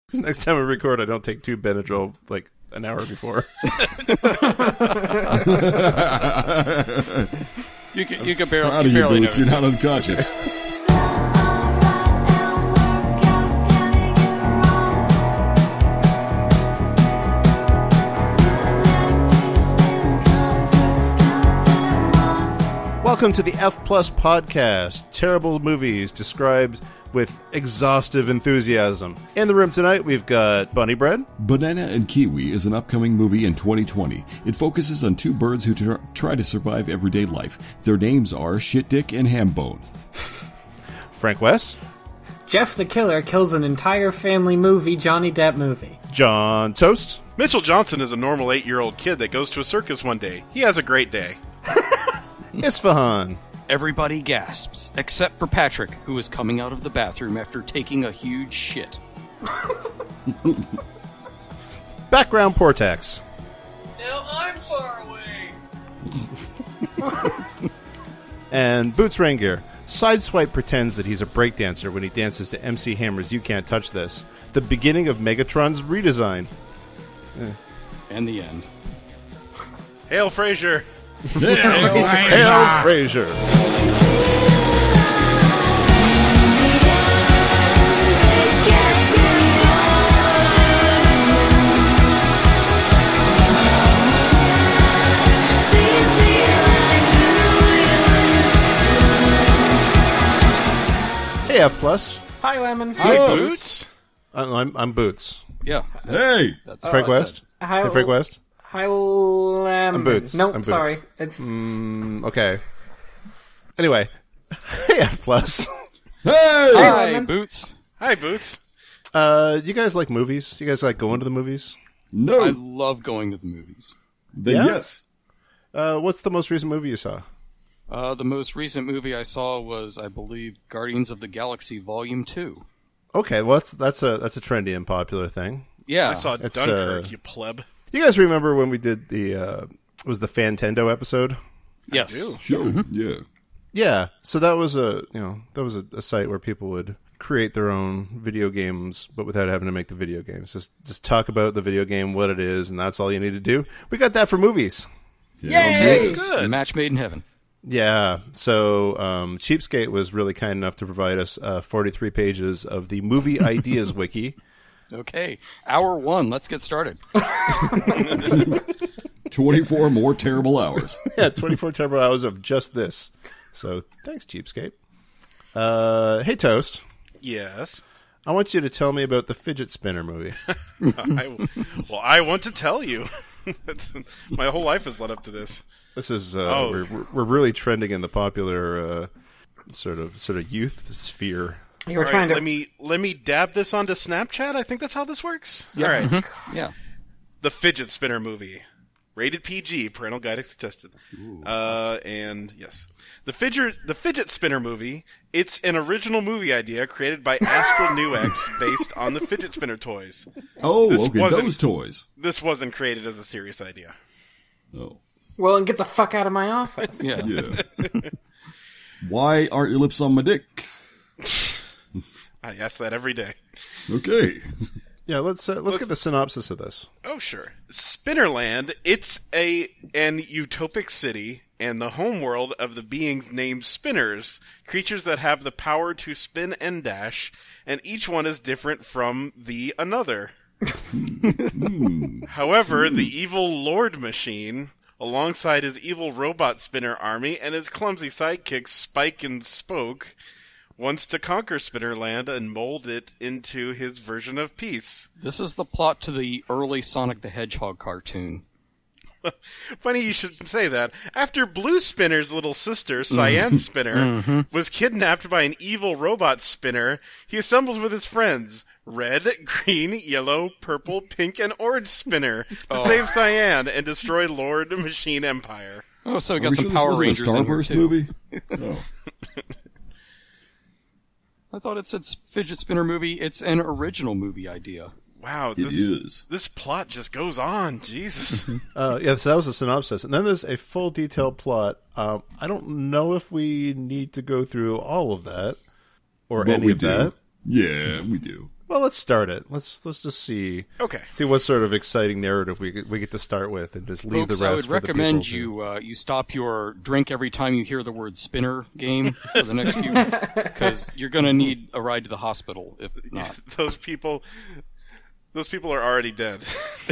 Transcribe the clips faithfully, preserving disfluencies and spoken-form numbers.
Next time we record, I don't take two Benadryl like an hour before. you can you can barely, Proud you of you, barely Boots. You're not unconscious. Welcome to the F Plus podcast. Terrible movies described with exhaustive enthusiasm. In the room tonight, we've got Bunny Bread. Banana and Kiwi is an upcoming movie in twenty twenty. It focuses on two birds who tr- try to survive everyday life. Their names are Shit Dick and Hambone. Frank West. Jeff the Killer kills an entire family movie, Johnny Depp movie. John Toast. Mitchell Johnson is a normal eight-year-old kid that goes to a circus one day. He has a great day. Isfahan. Everybody gasps, except for Patrick, who is coming out of the bathroom after taking a huge shit. Background Portax. Now I'm far away. And Boots Raingear. Sideswipe pretends that he's a breakdancer when he dances to M C Hammer's You Can't Touch This. The beginning of Megatron's redesign. Eh. And the end. Hail Frasier! Hail Hail Frasier! Hey, F Plus. Hi, Lemons. Hi, Oh. Boots! I'm, I'm, I'm Boots. Yeah. Hey! That's Frank what I West. said. Hi, Hey, Frank West. Hi, Lemons. I'm Boots. Nope, I'm Boots. sorry. It's Mm, okay. Anyway. Hey, F Plus. Hey! Hi, Lemon. Boots. Hi, Boots. Uh, you guys like movies? You guys like going to the movies? No. I love going to the movies. Then Yeah? yes. Uh, what's the most recent movie you saw? Uh, the most recent movie I saw was, I believe, Guardians of the Galaxy Volume two. Okay, well, that's, that's a that's a trendy and popular thing. Yeah. I saw it's, Dunkirk, uh, you pleb. You guys remember when we did the uh, it was the Fantendo episode? Yes. do. Sure. Yeah. Yeah, so that was a you know that was a, a site where people would create their own video games, but without having to make the video games. Just just talk about the video game, what it is, and that's all you need to do. We got that for movies. Yay! It's Good. a match made in heaven. Yeah, so um, Cheapskate was really kind enough to provide us uh, forty-three pages of the Movie Ideas Wiki. Okay. Hour one. Let's get started. twenty-four more terrible hours. Yeah, twenty-four terrible hours of just this. So thanks, Cheapskate. Uh, hey, Toast. Yes. I want you to tell me about the fidget spinner movie. I, well, I want to tell you. My whole life has led up to this. This is uh, Oh. we're we're- we're really trending in the popular uh, sort of sort of youth sphere. You were All trying right, to. let me let me dab this onto Snapchat. I think that's how this works. Yeah. All right. Yeah. The Fidget Spinner movie. Rated P G, parental guidance suggested. Uh, and yes. The fidget, the Fidget Spinner movie, it's an original movie idea created by Astral Nuex based on the Fidget Spinner toys. Oh, This okay, wasn't- those toys. This wasn't created as a serious idea. Oh. Well, and get the fuck out of my office. Yeah. Yeah. Why aren't your lips on my dick? I ask that every day. Okay. Yeah, let's uh, let's get the synopsis of this. Oh, sure. Spinnerland, it's a an utopic city and the homeworld of the beings named Spinners, creatures that have the power to spin and dash, and each one is different from the another. However, the evil Lord Machine, alongside his evil robot spinner army and his clumsy sidekicks Spike and Spoke, wants to conquer Spinnerland and mold it into his version of peace. This is the plot to the early Sonic the Hedgehog cartoon. Funny you should say that. After Blue Spinner's little sister, Cyan Spinner, was kidnapped by an evil robot spinner, he assembles with his friends, Red, Green, Yellow, Purple, Pink, and Orange Spinner, to save Cyan and destroy Lord Machine Empire. Oh, so we Are got we some sure this Power wasn't Rangers a in here, Starburst too. movie? Oh. I thought it said Fidget Spinner movie. It's an original movie idea. Wow, It this, is. this plot just goes on. Jesus. Uh, yeah, so that was a synopsis, and then there's a full detailed plot. Um, I don't know if we need to go through all of that or But any we of do. that. Yeah, we do. Well, let's start it. Let's let's just see. Okay. See what sort of exciting narrative we we get to start with, and just leave Folks, the rest. I would for recommend the people you uh, you stop your drink every time you hear the word spinner game for the next few, because you're going to need a ride to the hospital if not. Those people, those people are already dead.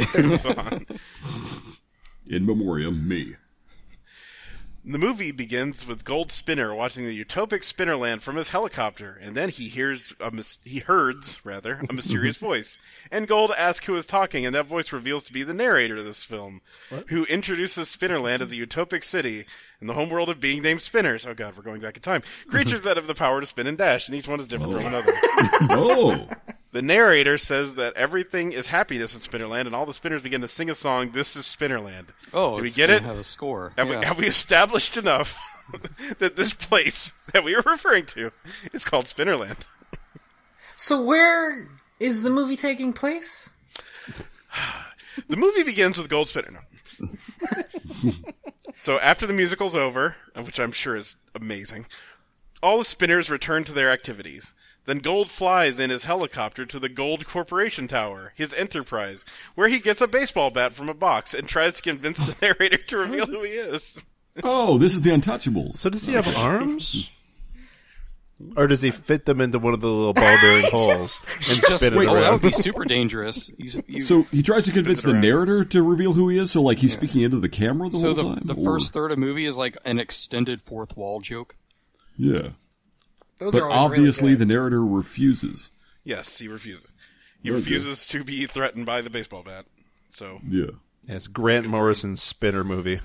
In memoriam, me. The movie begins with Gold Spinner watching the utopic Spinnerland from his helicopter, and then he hears a mis- he herds rather a mysterious voice. And Gold asks who is talking, and that voice reveals to be the narrator of this film, what? who introduces Spinnerland as a utopic city in the homeworld of being named Spinners. Oh God, we're going back in time. Creatures that have the power to spin and dash, and each one is different oh. from another. Oh. The narrator says that everything is happiness in Spinnerland, and all the spinners begin to sing a song, This is Spinnerland. Oh, Do we it's get gonna it? Have a score. Have, yeah. we, have we established enough that this place that we are referring to is called Spinnerland? So where is the movie taking place? The movie begins with Gold Spinner. No. So after the musical's over, which I'm sure is amazing, all the spinners return to their activities. Then Gold flies in his helicopter to the Gold Corporation Tower, his enterprise, where he gets a baseball bat from a box and tries to convince the narrator to reveal who he is. Oh, this is the Untouchables. So does he have arms? Or does he fit them into one of the little ball-bearing holes and Just, spin it wait, oh, that around? would be super dangerous. He's, you, So he tries to convince the narrator to reveal who he is, so like he's yeah. speaking into the camera the so whole the, time? the or... first third of the movie is like an extended fourth wall joke? Yeah. Those but are always obviously really the narrator refuses. Yes, he refuses. He Okay. refuses to be threatened by the baseball bat. So Yeah. Yeah, it's Grant Morrison's Spinner movie.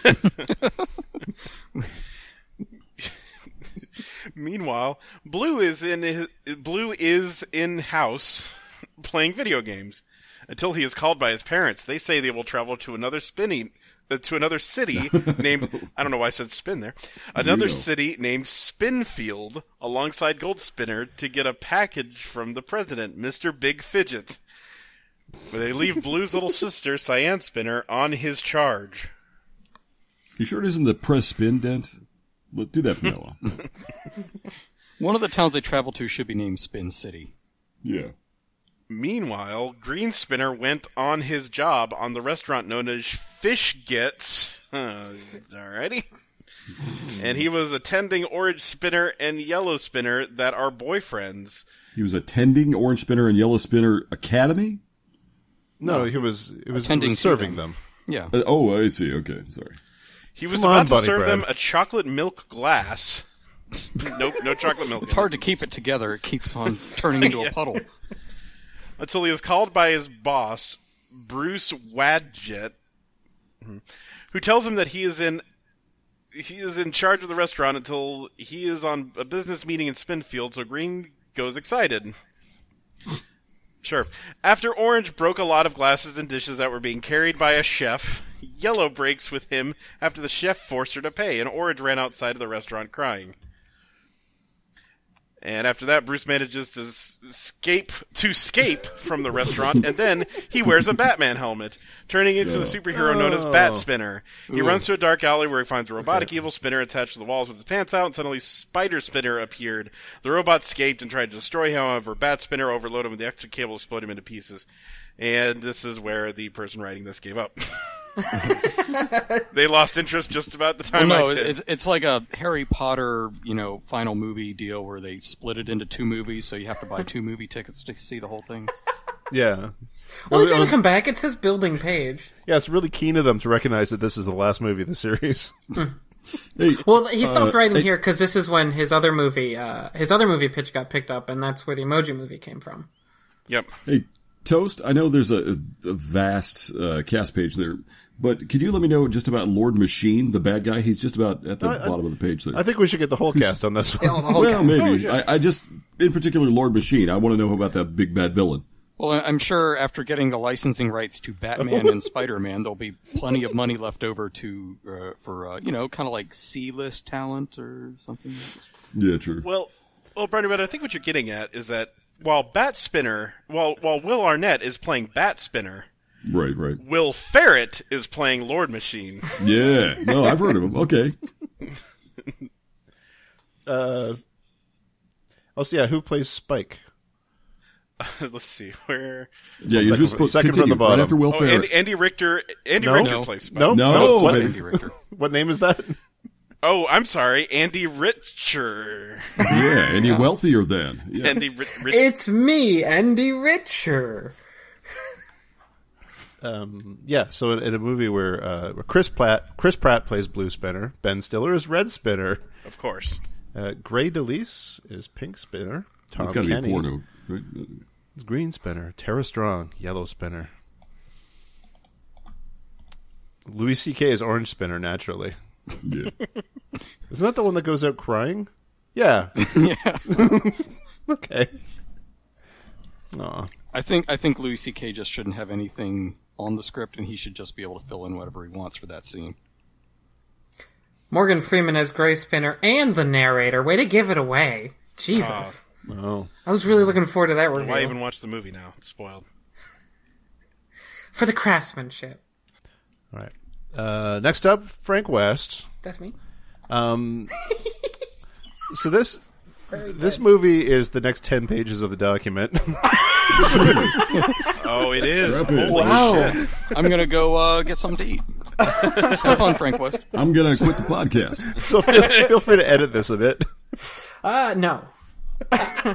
Meanwhile, Blue is in his, Blue is in house playing video games until he is called by his parents. They say they will travel to another spinning uh, to another city named I don't know why I said spin there. Another You know. city named Spinfield alongside Gold Spinner to get a package from the president, Mister Big Fidget. But they leave Blue's little sister, Cyan Spinner, on his charge. You sure it isn't the press spin dent? Look, do that from now on. One of the towns they travel to should be named Spin City. Yeah. Meanwhile, Green Spinner went on his job on the restaurant known as Fish Gets. Uh, alrighty. And he was attending Orange Spinner and Yellow Spinner that are boyfriends. He was attending Orange Spinner and Yellow Spinner Academy? No, he was he was, he Attending was to serving them. them. Yeah. Uh, oh, I see. Okay, sorry. He was Come about on, to Bunny serve Bread. them a chocolate milk glass. Nope, no chocolate milk. It's hard to keep it together. It keeps on turning into Yeah. a puddle. Until he is called by his boss, Bruce Wadjet, who tells him that he is in he is in charge of the restaurant until he is on a business meeting in Spinfield, so Green goes excited. Sure. After Orange broke a lot of glasses and dishes that were being carried by a chef, Yellow breaks with him after the chef forced her to pay, and Orange ran outside of the restaurant crying. And after that, Bruce manages to escape to escape from the restaurant, and then he wears a Batman helmet, turning into the superhero known as Bat Spinner. He Ooh. runs to a dark alley where he finds a robotic evil spinner attached to the walls with his pants out, and suddenly Spider Spinner appeared. The robot escaped and tried to destroy him, however, Bat Spinner overloaded him with the extra cable, exploded him into pieces. And this is where the person writing this gave up. They lost interest just about the time Well, no, I did. it's, it's like a Harry Potter, you know, final movie deal where they split it into two movies, so you have to buy two movie tickets to see the whole thing. Yeah. Well, he's It gonna was- come back. It says building page. Yeah, it's really keen of them to recognize that this is the last movie of the series. Hey, Well, he stopped Uh, writing I- here because this is when his other movie, uh, his other movie pitch got picked up, and that's where the Emoji Movie came from. Yep. hey, Toast, I know there's a, a vast uh, cast page there, but could you let me know just about Lord Machine, the bad guy? He's just about at the I- I- bottom of the page there. I think we should get the whole cast on this one. Yeah, the whole well, cast. maybe. I, I just, in particular, Lord Machine, I want to know about that big bad villain. Well, I- I'm sure after getting the licensing rights to Batman and Spider-Man, there'll be plenty of money left over to uh, for uh, you know, kind of like C-list talent or something. Yeah, true. Well, well, Bernie, but I think what you're getting at is that while Bat Spinner, while while Will Arnett is playing Bat Spinner, Right, right. Will Ferrett is playing Lord Machine. Yeah, no, I've heard of him. Okay. Uh, also, yeah, who plays Spike? let's see where. Yeah, you're just supposed to second from continue the bottom. right after Will Oh, Ferrell. Andy, Andy Richter. Andy No. Richter No. plays Spike. No, No, what, baby. Andy Richter. what name is that? Oh, I'm sorry, Andy Richter. Yeah, Andy wealthier then. Yeah. Andy Ri- Ri- It's me, Andy Richer. Um, yeah, so in, in a movie where, uh, where Chris Pratt Chris Pratt plays Blue Spinner, Ben Stiller is Red Spinner, Of course. uh, Gray DeLise is Pink Spinner, Tom It's got to be a Kenny porno. is Green Spinner, Tara Strong Yellow Spinner, Louis C K is Orange Spinner naturally. Yeah. Isn't that the one that goes out crying? Yeah. Yeah. Okay. Aw. I think I think Louis C K just shouldn't have anything on the script, and he should just be able to fill in whatever he wants for that scene. Morgan Freeman as Gray Spinner and the narrator. Way to give it away. Jesus. Oh. I was really looking forward to that review. Why even watch the movie now? It's spoiled. For the craftsmanship. All right. Uh, next up, Frank West. That's me. Um, so this this movie is the next ten pages of the document. Oh, it is. Strap in. Holy Wow. shit. I'm gonna go uh, get something to eat. Have fun, Frank West. I'm going to quit the podcast. So feel, feel free to edit this a bit. Uh, no. All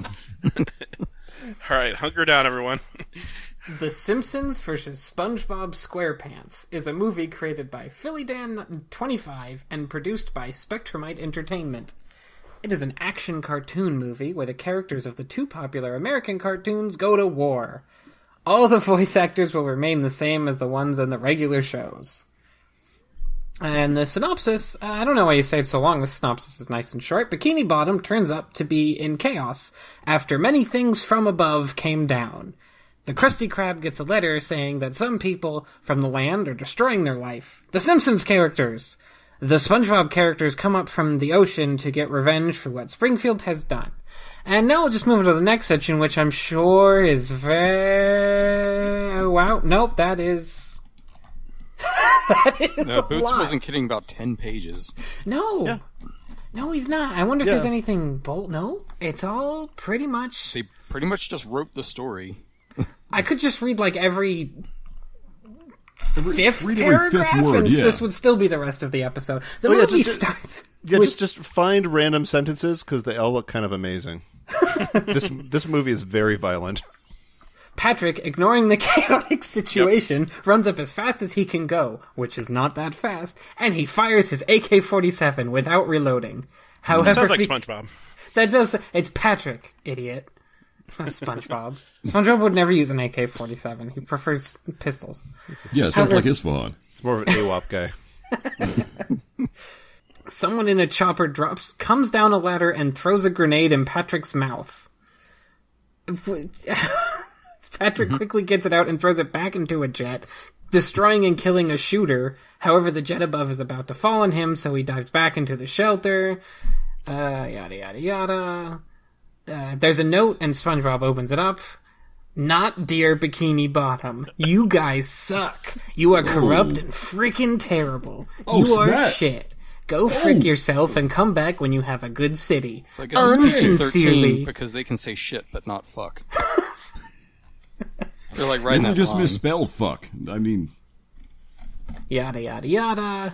right, hunker down, everyone. The Simpsons versus SpongeBob SquarePants is a movie created by Philly Dan twenty-five and produced by Spectrumite Entertainment. It is an action cartoon movie where the characters of the two popular American cartoons go to war. All the voice actors will remain the same as the ones in the regular shows. And the synopsis, uh, I don't know why you say it so long, the synopsis is nice and short. Bikini Bottom turns up to be in chaos after many things from above came down. The Krusty Krab gets a letter saying that some people from the land are destroying their life. The Simpsons characters! The SpongeBob characters come up from the ocean to get revenge for what Springfield has done. And now we'll just move to the next section, which I'm sure is very... Oh, wow. Nope, that is... that is No, a Boots lot. wasn't kidding about ten pages. No. Yeah. No, he's not. I wonder if Yeah. there's anything bold. No, it's all pretty much... They pretty much just wrote the story. I could just read, like, every... Fifth read every fifth paragraph, word, and yeah. this would still be the rest of the episode. The Oh, yeah, movie just- starts... Yeah, with- just just find random sentences because they all look kind of amazing. this this movie is very violent. Patrick, ignoring the chaotic situation, runs up as fast as he can go, which is not that fast, and he fires his A K forty-seven without reloading. However, Sounds like be- SpongeBob. that does... It's Patrick, idiot. It's not SpongeBob. SpongeBob would never use an A K forty-seven. He prefers pistols. Yeah, it sounds How like does- Isfahan. It's more of an A W O P guy. Someone in a chopper drops, comes down a ladder, and throws a grenade in Patrick's mouth. Patrick quickly gets it out and throws it back into a jet, destroying and killing a shooter. However, the jet above is about to fall on him, so he dives back into the shelter. Uh, yada, yada, yada. Uh, there's a note, and SpongeBob opens it up. Not dear Bikini Bottom. You guys suck. You are corrupt and freaking terrible. Oh, you are snap. shit. Go frick yourself and come back when you have a good city. So I guess it's P G thirteen Unsincerely. because they can say shit but not fuck. They're like writing Maybe that they just line. misspelled fuck. I mean, Yada, yada, yada.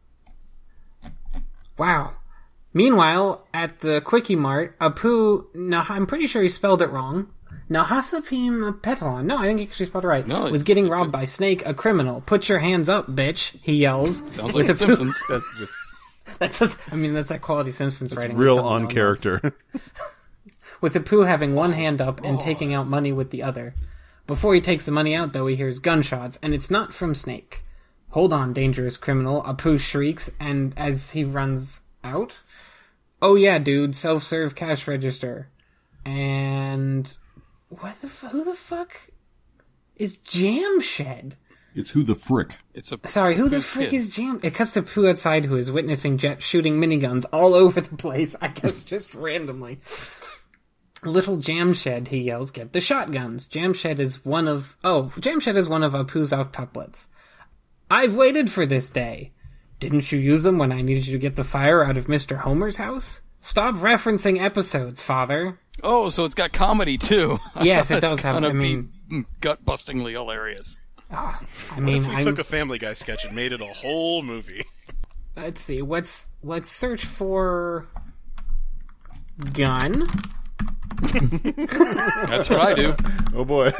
Wow. Meanwhile, at the Quickie Mart, Apu, nah, I'm pretty sure he spelled it wrong. Nahasapim Petalon. No, I think he actually spelled it right. No, was it's- getting robbed by Snake, a criminal. Put your hands up, bitch, he yells. Sounds With like The Apu- Simpsons. That's, that's, That's just, I mean, that's that quality Simpsons that's writing. real we don't on know. character. With Apu having one hand up and taking out money with the other. Before he takes the money out, though, he hears gunshots, and it's not from Snake. Hold on, dangerous criminal, Apu shrieks, and as he runs out... Oh yeah, dude, self-serve cash register. And... What the fu- Who the fuck is Jamshed? it's who the frick. It's a Sorry, it's a who the Pooh's frick kid. is Jam? It cuts to Pooh outside, who is witnessing Jet shooting miniguns all over the place, I guess just randomly. Little Jamshed, he yells, get the shotguns. Jamshed is one of... Oh, Jamshed is one of Apu's octuplets. I've waited for this day. Didn't you use them when I needed you to get the fire out of Mister Homer's house? Stop referencing episodes, father. Oh, so it's got comedy too. Yes, it That's does have. gonna I mean, be gut-bustingly hilarious. uh, I mean, If we I'm, took a Family Guy sketch and made it a whole movie. let's see. Let's let's search for gun. That's what I do. Oh boy.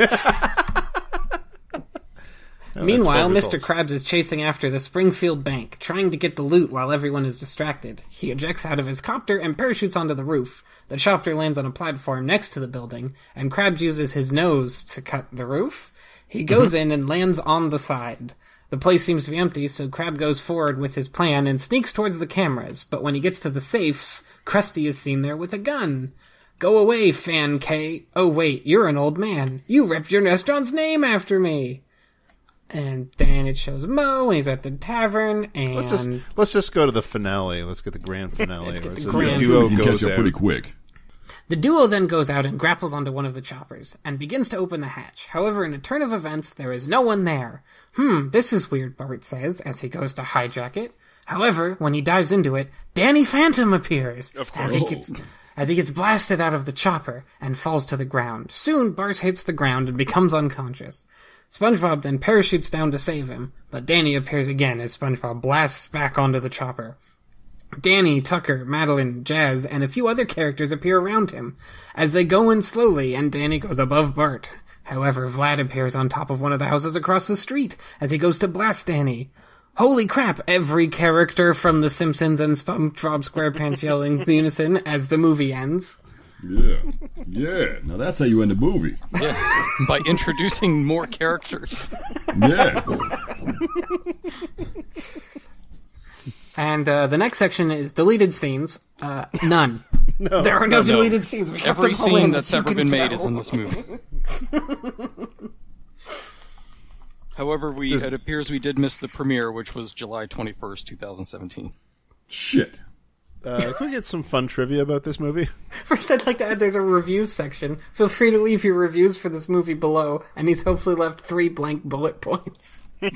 Oh, Meanwhile, that's Mister results. Krabs is chasing after the Springfield Bank, trying to get the loot while everyone is distracted. He ejects out of his copter and parachutes onto the roof. The chopper lands on a platform next to the building, and Krabs uses his nose to cut the roof. He goes mm-hmm. in and lands on the side. The place seems to be empty, so Krab goes forward with his plan and sneaks towards the cameras, but when he gets to the safes, Krusty is seen there with a gun. Go away, Fan K. Oh wait, you're an old man. You ripped your restaurant's name after me. And then it shows Mo, and he's at the tavern, and... Let's just let's just go to the finale. Let's get the grand finale. Let's get where it the says grand- the duo You can goes catch up out. pretty quick. The duo then goes out and grapples onto one of the choppers, and begins to open the hatch. However, in a turn of events, there is no one there. Hmm, this is weird, Bart says, as he goes to hijack it. However, when he dives into it, Danny Phantom appears! Of course. As he gets... As he gets blasted out of the chopper and falls to the ground. Soon, Bart hits the ground and becomes unconscious. SpongeBob then parachutes down to save him, but Danny appears again as SpongeBob blasts back onto the chopper. Danny, Tucker, Madeline, Jazz, and a few other characters appear around him, as they go in slowly and Danny goes above Bart. However, Vlad appears on top of one of the houses across the street as he goes to blast Danny. Holy crap, every character from The Simpsons and SpongeBob SquarePants yell in unison as the movie ends. Yeah. Yeah. Now that's how you end a movie. Yeah, by introducing more characters. Yeah. And uh, the next section is deleted scenes. Uh, none. No, there are no, no, no. deleted scenes. We kept Every them all in, scene as that's you ever can been made tell. is in this movie. However, we it appears we did miss the premiere, which was July twenty-first, twenty seventeen. Shit. Uh, can we get some fun trivia about this movie? First, I'd like to add there's a reviews section. Feel free to leave your reviews for this movie below, and he's hopefully left three blank bullet points. As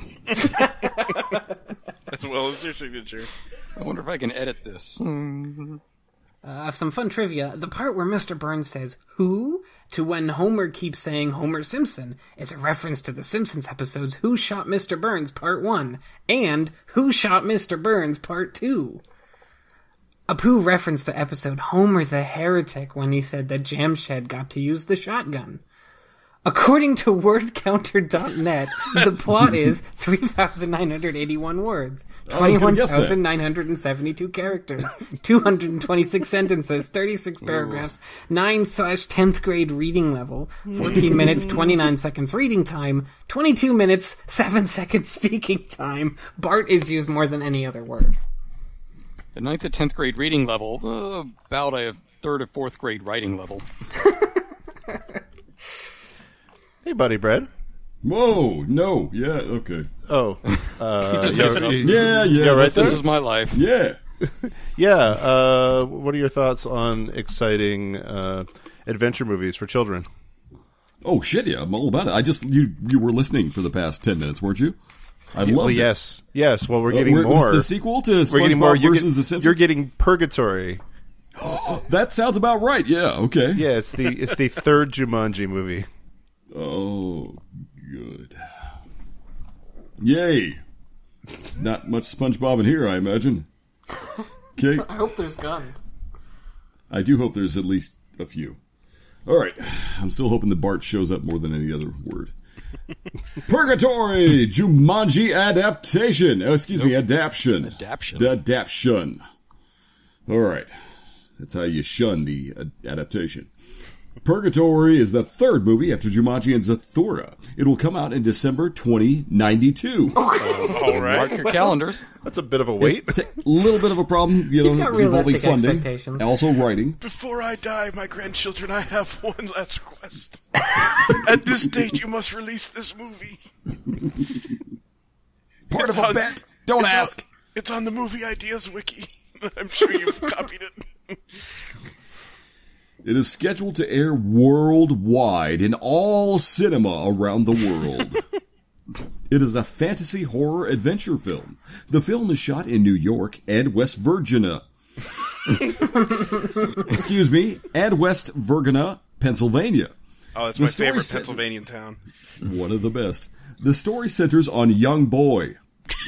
well as your signature. I wonder if I can edit this. Mm. Uh, some fun trivia. The part where Mister Burns says, "Who?" to when Homer keeps saying Homer Simpson is a reference to the Simpsons episodes Who Shot Mister Burns Part one and Who Shot Mister Burns Part two. Apu referenced the episode Homer the Heretic when he said that Jamshed got to use the shotgun. According to word counter dot net, the plot is three thousand nine hundred eighty-one words, twenty-one thousand nine hundred seventy-two characters, two hundred twenty-six sentences, thirty-six paragraphs, nine slash tenth grade reading level, fourteen minutes, twenty-nine seconds reading time, twenty-two minutes, seven seconds speaking time. Bart is used more than any other word. The ninth to tenth grade reading level, uh, about a third or fourth grade writing level. Hey, buddy, Brad. Whoa, no, yeah, okay. Oh, uh, He just yeah, gives up. you- Yeah, yeah, right that's This it. is my life. Yeah. yeah. Uh, what are your thoughts on exciting uh, adventure movies for children? Oh, shit, yeah, I'm all about it. I just, you you were listening for the past ten minutes, weren't you? I loved Well, it. yes, yes. Well, we're Uh, getting we're- more. The sequel to we're getting more. SpongeBob You're, versus get- The Simpsons? you're getting Purgatory. That sounds about right, yeah, okay. Yeah, it's the it's the third Jumanji movie. Oh, good. Yay. Not much SpongeBob in here, I imagine. Okay. I hope there's guns. I do hope there's at least a few. All right. I'm still hoping the Bart shows up more than any other word. Purgatory! Jumanji adaptation. Oh, excuse me, adaption. Adaption. Adaption. All right. That's how you shun the uh, adaptation. Purgatory is the third movie after Jumanji and Zathura. It will come out in December twenty ninety-two. All Mark right. your calendars. That's a bit of a wait. It's a little bit of a problem, you know, He's got involving realistic funding, expectations. also writing. Before I die, my grandchildren, I have one last request. At this date, you must release this movie. Part It's of a on- bet. Don't it's ask. On, it's on the Movie Ideas Wiki. I'm sure you've copied it. It is scheduled to air worldwide in all cinema around the world. It is a fantasy horror adventure film. The film is shot in New York and West Virginia. Excuse me, and West Virginia, Pennsylvania. Oh, that's The my story favorite centers- Pennsylvanian town. One of the best. The story centers on young boy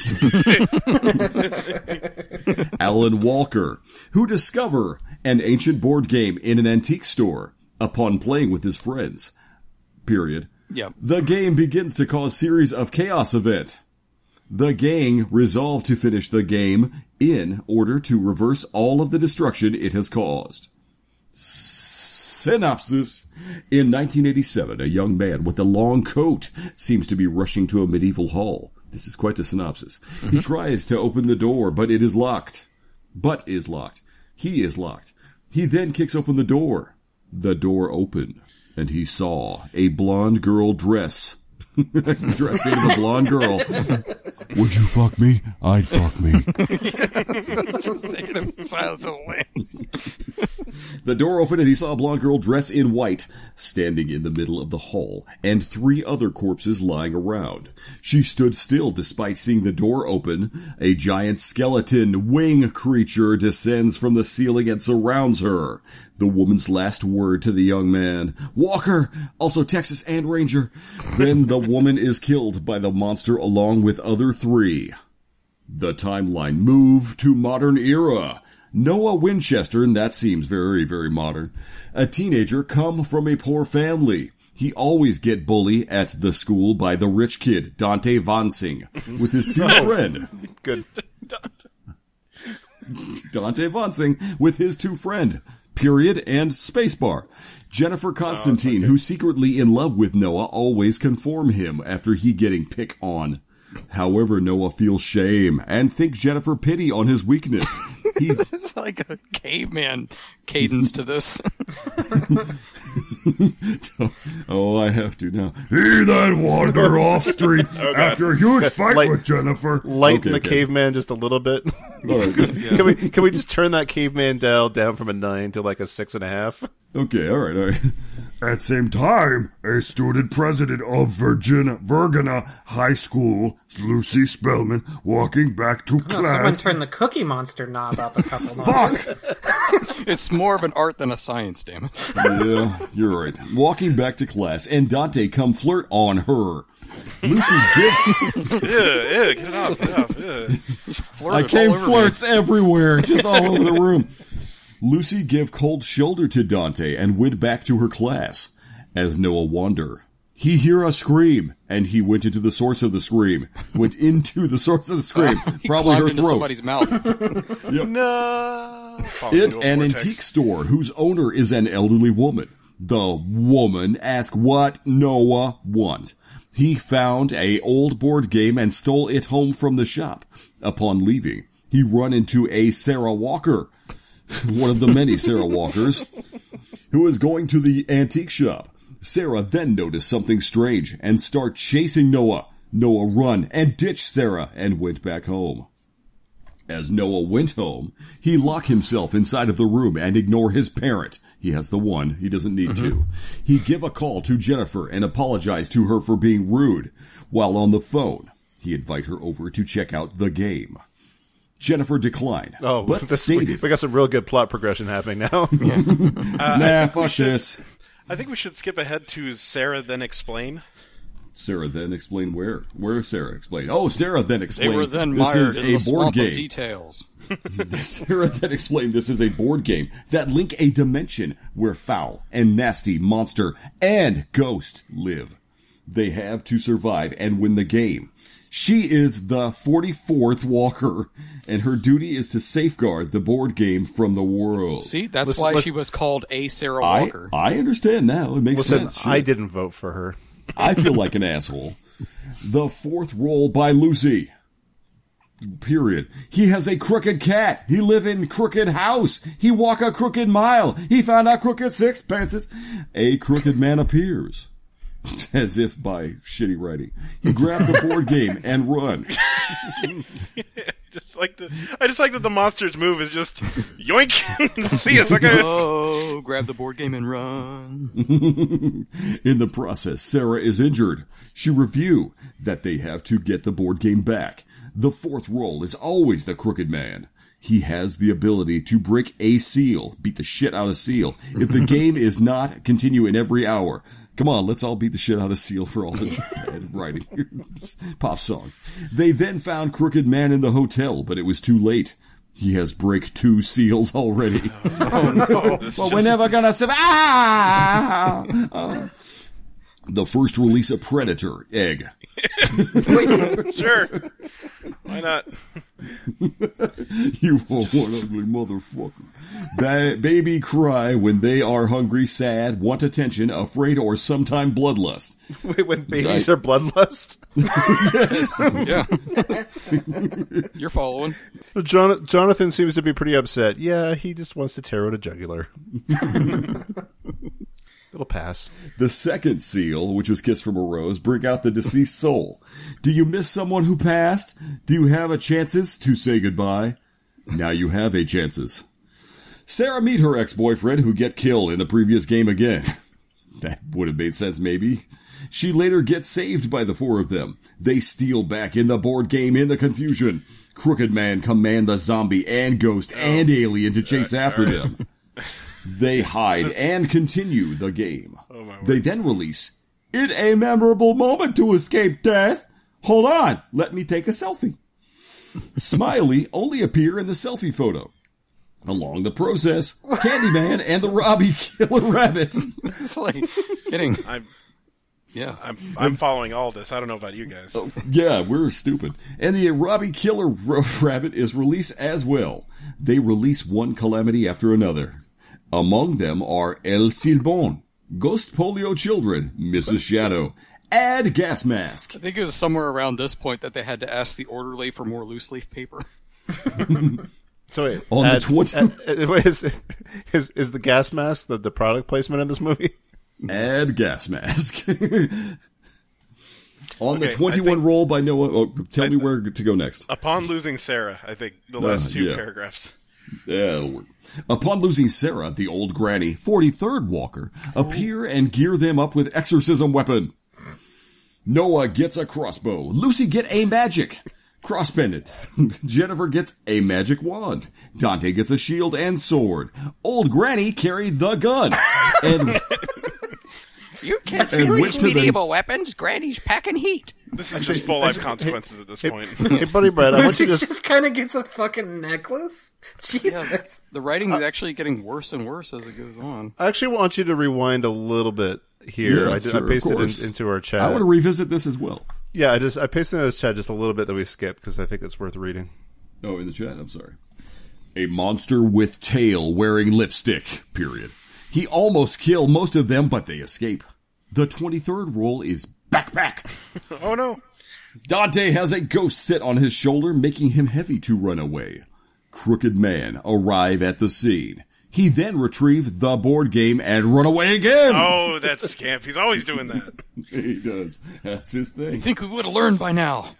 Alan Walker, who discover an ancient board game in an antique store upon playing with his friends. Period. Yep. The game begins to cause series of chaos event. The gang resolve to finish the game in order to reverse all of the destruction it has caused. Synopsis. In nineteen eighty-seven, a young man with a long coat seems to be rushing to a medieval hall. This is quite the synopsis. Mm-hmm. He tries to open the door, but it is locked. But is locked. He is locked. He then kicks open the door. The door opened, and he saw a blonde girl dress. Dressed into a blonde girl. Would you fuck me? I'd fuck me. Just taking a Silence of the Lambs. The door opened and he saw a blonde girl dressed in white, standing in the middle of the hall, and three other corpses lying around. She stood still despite seeing the door open. A giant skeleton wing creature descends from the ceiling and surrounds her. The woman's last word to the young man, Walker, also Texas and Ranger. Then the woman is killed by the monster along with other three. The timeline moved to modern era. Noah Winchester, and that seems very, very modern. A teenager come from a poor family. He always get bullied at the school by the rich kid, Dante Vansing, with his two friend. Good. Dante Vansing with his two friend. Period and spacebar. Jennifer Constantine, oh, who's secretly in love with Noah, always conform him after he getting pick on. However, Noah feels shame and thinks Jennifer pity on his weakness. He... There's like a caveman cadence to this. Oh, I have to now. He then wander off street oh, after a huge fight light, with Jennifer. Lighten okay, the okay. caveman just a little bit. Right. yeah. Can we can we just turn that caveman dial down from a nine to like a six and a half? Okay, all right, all right. At same time, a student president of Virginia, Virginia High School, Lucy Spellman, walking back to no, class. Someone turned the Cookie Monster knob up a couple notches. Fuck! It's more of an art than a science, damn it. Yeah, you're right. Walking back to class, and Dante come flirt on her. Lucy give... Ew, ew, get it off, get it off. Ew. I came flirts me. everywhere, just all over the room. Lucy give cold shoulder to Dante and went back to her class. As Noah wander, he hear a scream, and he went into the source of the scream. Went into the source of the scream, uh, probably her into throat. Somebody's mouth. Yep. No. It's an vortex. Antique store whose owner is an elderly woman. The woman asked what Noah want. He found a old board game and stole it home from the shop. Upon leaving, he run into a Sarah Walker, one of the many Sarah Walkers, who is going to the antique shop. Sarah then noticed something strange and start chasing Noah. Noah run and ditched Sarah and went back home. As Noah went home, he locked himself inside of the room and ignore his parent. He has the one. He doesn't need mm-hmm. to. He give a call to Jennifer and apologize to her for being rude. While on the phone, he invite her over to check out the game. Jennifer declined, oh, but this, stated... We, we got some real good plot progression happening now. Yeah. uh, nah, fuck should, this. I think we should skip ahead to Sarah then explain. Sarah then explain where? Where Sarah explained? Oh, Sarah then explained. They were then this mired is in a the board swamp game. Of details. Sarah then explained this is a board game that link a dimension where foul and nasty monster and ghost live. They have to survive and win the game. She is the forty-fourth Walker, and her duty is to safeguard the board game from the world. See, that's listen, why listen, she was called a Sarah I, Walker. I understand now. It makes listen, sense. I didn't vote for her. I feel like an asshole. The fourth role by Lucy. Period. He has a crooked cat. He live in crooked house. He walk a crooked mile. He found out crooked sixpences. A crooked man appears. As if by shitty writing. He grabbed the board game and run. just like the, I just like that the monster's move is just yoink. See ya, sucker. Oh, grab the board game and run. In the process, Sarah is injured. She review that they have to get the board game back. The fourth role is always the crooked man. He has the ability to break a seal, beat the shit out of Seal, if the game is not continue in every hour. Come on, let's all beat the shit out of Seal for all his bad writing pop songs. They then found Crooked Man in the hotel, but it was too late. He has break two seals already. Oh, no. Well, just... we're never gonna survive. Ah! Uh, the first release of Predator, Egg. Sure. Why not? You are one ugly motherfucker. Ba- baby cry when they are hungry, sad, want attention, afraid, or sometime bloodlust. Wait, when babies I- are bloodlust? Yes. Yeah. You're following. So Jon- Jonathan seems to be pretty upset. Yeah, he just wants to tear out a jugular. It'll pass. The second seal, which was Kiss from a Rose, bring out the deceased soul. Do you miss someone who passed? Do you have a chances to say goodbye? Now you have a chances. Sarah meet her ex-boyfriend who get killed in the previous game again. That would have made sense, maybe. She later gets saved by the four of them. They steal back in the board game in the confusion. Crooked Man command the zombie and ghost and alien to chase after them. They hide and continue the game. Oh my word. They then release, "In a memorable moment to escape death. Hold on, let me take a selfie." Smiley only appear in the selfie photo. Along the process, Candyman and the Robbie Killer Rabbit. It's like getting. I'm, Yeah. I'm, I'm following all this. I don't know about you guys. Yeah, we're stupid. And the Robbie Killer R- Rabbit is released as well. They release one calamity after another. Among them are El Silbón, Ghost Polio Children, Missus Shadow, and Gas Mask. I think it was somewhere around this point that they had to ask the orderly for more loose leaf paper. So wait, On add- the twenty, add- uh, wait, is, is, is the gas mask the, the product placement in this movie? add Gas Mask. On Okay, the twenty-one I think- roll by Noah. Oh, tell me where to go next. Upon losing Sarah, I think the last Uh, two yeah. paragraphs. Yeah, that'll work. Upon losing Sarah, the old granny, forty-third Walker, appear and gear them up with exorcism weapon. Noah gets a crossbow. Lucy get a magic cross pendant. Jennifer gets a magic wand. Dante gets a shield and sword. Old granny carried the gun. And You can't And went reach to the- medieval weapons. Granny's packing heat. This is just full life consequences at this point. Hey, Buddy Brad, I want Lucy you to... just kind of gets a fucking necklace. Jesus. The writing is actually getting worse and worse as it goes on. I actually want you to rewind a little bit here. Yeah, I, did, sure, I of pasted it course. in, into our chat. I want to revisit this as well. Yeah, I just I pasted in this chat just a little bit that we skipped because I think it's worth reading. Oh, in the chat, I'm sorry. A monster with tail wearing lipstick, period. He almost killed most of them, but they escape. The twenty-third roll is backpack. Oh no. Dante has a ghost sit on his shoulder, making him heavy to run away. Crooked Man arrive at the scene. He then retrieve the board game and run away again. Oh, that's Scamp. He's always doing that. He does. That's his I thing. think we would have learned by now.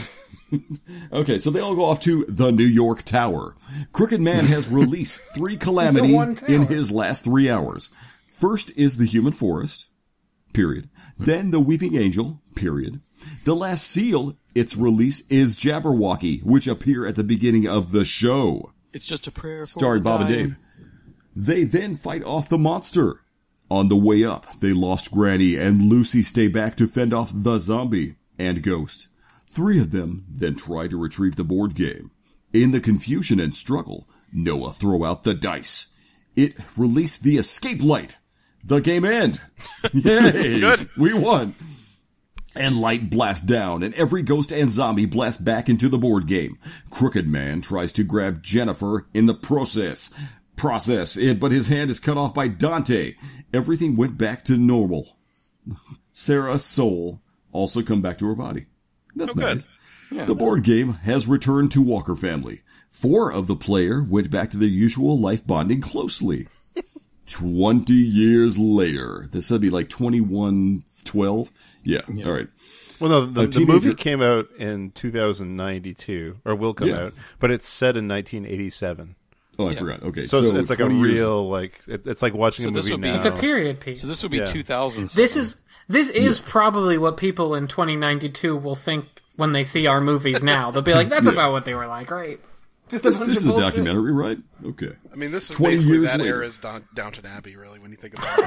Okay, so they all go off to the New York Tower. Crooked Man has released three calamity The one tower. in his last three hours. First is the Human Forest, period. Then the Weeping Angel, period. The last seal, its release, is Jabberwocky, which appear at the beginning of the show. It's just a prayer for Starring the Bob and dying. Dave. They then fight off the monster. On the way up, they lost Granny and Lucy stay back to fend off the zombie and ghost. Three of them then try to retrieve the board game. In the confusion and struggle, Noah throw out the dice. It released the escape light. The game end. Yay! Good. We won. And light blast down, and every ghost and zombie blast back into the board game. Crooked Man tries to grab Jennifer in the process. Process it, but his hand is cut off by Dante. Everything went back to normal. Sarah's soul also come back to her body. That's Oh, good. nice. The board game has returned to Walker family. Four of the player went back to their usual life bonding closely. Twenty years later. This would be like twenty-one twelve? Yeah, all right. Well, no, the, A the movie teenager- came out in two thousand ninety-two, or will come Yeah. out, but it's set in nineteen eighty-seven. Oh, I forgot. Okay, So, it's, it's like a twenty years- real, like, it, it's like watching So a this movie would be- now. It's a period piece. So this would be Yeah. two thousand. This is this is probably what people in twenty ninety-two will think when they see our movies now. They'll be like, "That's Yeah. about what they were like, right?" Just a This, bunch this is of a bullshit. documentary, right? Okay. I mean, this is twenty basically years that later. era's Down- Downton Abbey, really, when you think about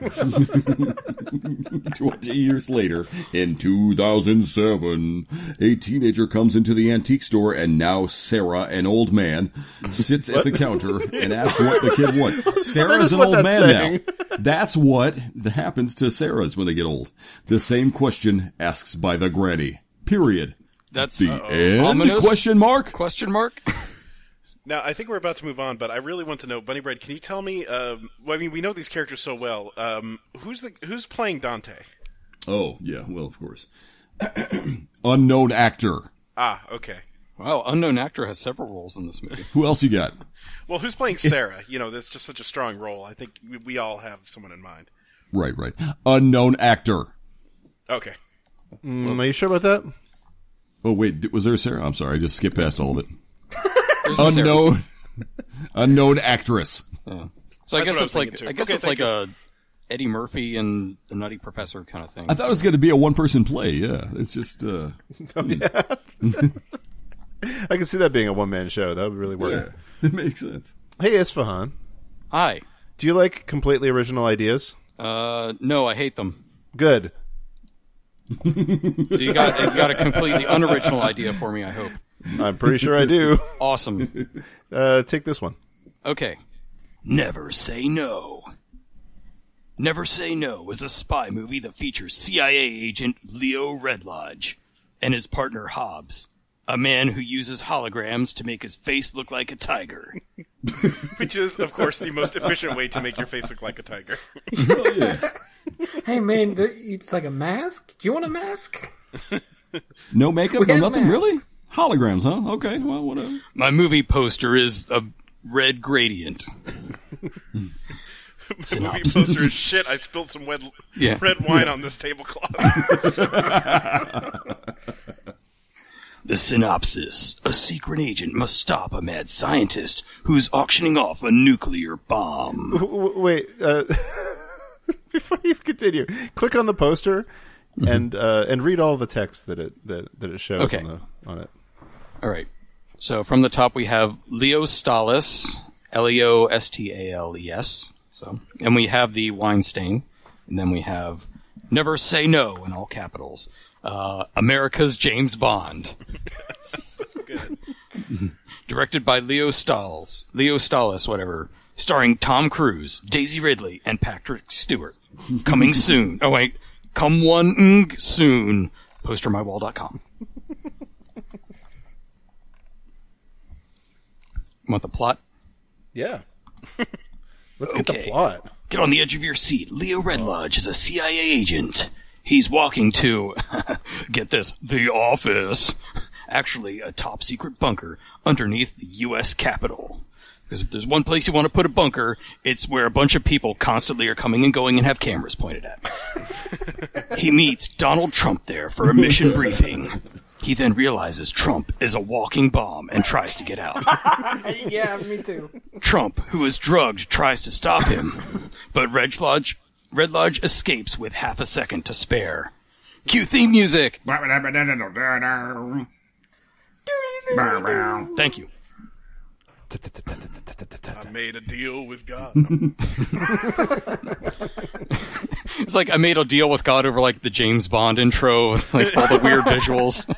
it. Twenty years later, in two thousand seven, a teenager comes into the antique store, and now Sarah, an old man, sits at the counter and asks what the kid wants. Sarah That is is an what old that's man saying. now. That's what happens to Sarahs when they get old. The same question asks by the granny. Period. That's The end? Ominous? Question mark? question mark. Now, I think we're about to move on, but I really want to know, Bunny Bread, can you tell me, um, well, I mean, we know these characters so well, um, who's the who's playing Dante? Oh, yeah, well, of course. Unknown actor. Ah, okay. Wow, unknown actor has several roles in this movie. Who else you got? Well, who's playing Sarah? You know, that's just such a strong role. I think we, we all have someone in mind. Right, right. Unknown actor. Okay. Mm, are you sure about that? Oh, wait, d- was there a Sarah? I'm sorry, I just skipped past all of it. There's a Sarah. Unknown, unknown actress. Yeah. So I That's guess what I it's was like thinking, too. I guess Okay, it's thank like a Eddie Murphy and the Nutty Professor kind of thing. I thought it was going to be a one-person play, yeah. It's just, uh... I can see that being a one-man show. That would really work. Yeah, it makes sense. Hey, Isfahan, Hi. do you like completely original ideas? Uh, no, I hate them. Good. So you got you got a completely unoriginal idea for me, I hope. I'm pretty sure I do. Awesome. Uh, take this one. Okay. Never Say No. Never Say No is a spy movie that features C I A agent Leo Redlodge and his partner Hobbs, a man who uses holograms to make his face look like a tiger. Which is, of course, the most efficient way to make your face look like a tiger. Oh, yeah. Hey man, there- it's like a mask. Do you want a mask? No makeup, We no have nothing, that. really? Holograms, huh? Okay, well, whatever. My movie poster is a red gradient. The movie Synopsis. poster is shit. I spilled some red, Yeah. red wine on this tablecloth. The synopsis. A secret agent must stop a mad scientist who's auctioning off a nuclear bomb. W- w- wait, uh, before you continue, click on the poster and uh, and read all the text that it that, that it shows Okay. on the on it. All right. So from the top we have Leo Stalis, L E O S T A L E S. So, and we have the wine stain, and then we have Never Say No in all capitals. Uh, America's James Bond. Good. Directed by Leo Stalls, Leo Stalis, whatever. Starring Tom Cruise, Daisy Ridley, and Patrick Stewart. Coming soon. Oh wait, come one soon. poster my wall dot com. Want the plot? Yeah. Let's get Okay. the plot. Get on the edge of your seat. Leo Redlodge is a C I A agent. He's walking to, get this, the office. Actually, a top secret bunker underneath the U S Capitol. Because if there's one place you want to put a bunker, it's where a bunch of people constantly are coming and going and have cameras pointed at. He meets Donald Trump there for a mission briefing. He then realizes Trump is a walking bomb and tries to get out. Yeah, me too. Trump, who is drugged, tries to stop him, but Red Lodge, Red Lodge escapes with half a second to spare. Cue theme music! Thank you. I made a deal with God. It's like I made a deal with God over like the James Bond intro, with, like all the weird visuals.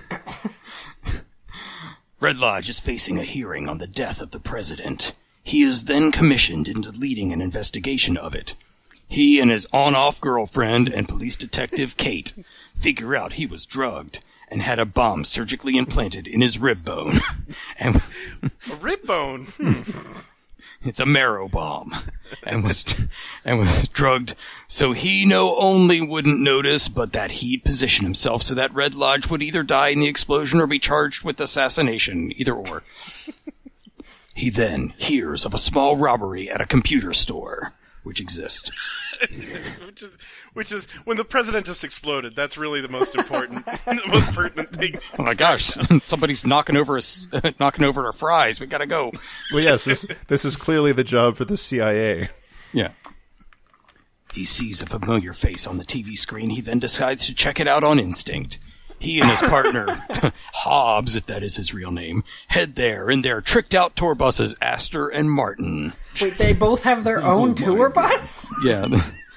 Red Lodge is facing a hearing on the death of the president. He is then commissioned into leading an investigation of it. He and his on-off girlfriend and police detective Kate figure out he was drugged and had a bomb surgically implanted in his rib bone. And A rib bone. it's a marrow bomb, and was and was drugged so he no only wouldn't notice, but that he'd position himself so that Red Lodge would either die in the explosion or be charged with assassination, either or. He then hears of a small robbery at a computer store, which exists. which is, which is when the president just exploded. That's really the most important, the most pertinent thing. Oh my gosh, somebody's knocking over us, knocking over our fries. We gotta go. Well, yes, this this is clearly the job for the C I A. Yeah. He sees a familiar face on the T V screen. He then decides to check it out on instinct. He and his partner, Hobbs, if that is his real name, head there in their tricked-out tour buses, Astor and Martin. Wait, they both have their own tour bus? Yeah.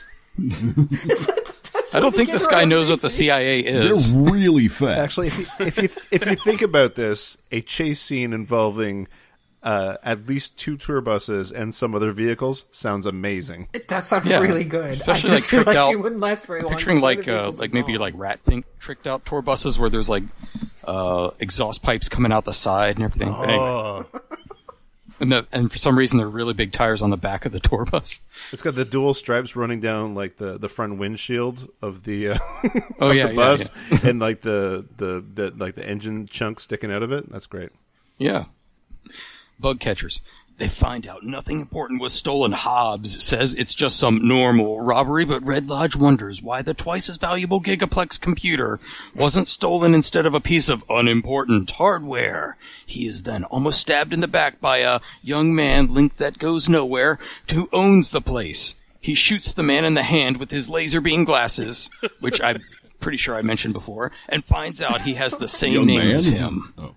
I don't think this guy knows what the C I A is. They're really fat. Actually, if you, if you if you think about this, a chase scene involving uh, at least two tour buses and some other vehicles sounds amazing. It does sound Yeah. really good. Especially I like just feel tricked like out. it wouldn't last very long. Picturing because like other uh, vehicles like would maybe fall. like rat think tricked out tour buses where there's like uh, exhaust pipes coming out the side and everything. But anyway. Oh, And, the, and for some reason, there are really big tires on the back of the tour bus. it's got the dual stripes running down like the, the front windshield of the uh, Oh of yeah, the yeah, bus, yeah. and like the, the the like the engine chunk sticking out of it. That's great. Yeah. Bug catchers. They find out nothing important was stolen. Hobbs says it's just some normal robbery, but Red Lodge wonders why the twice as valuable Gigaplex computer wasn't stolen instead of a piece of unimportant hardware. He is then almost stabbed in the back by a young man, link that goes nowhere, who owns the place. He shoots the man in the hand with his laser beam glasses, which I'm pretty sure I mentioned before, and finds out he has the same Young name man as is- him. oh.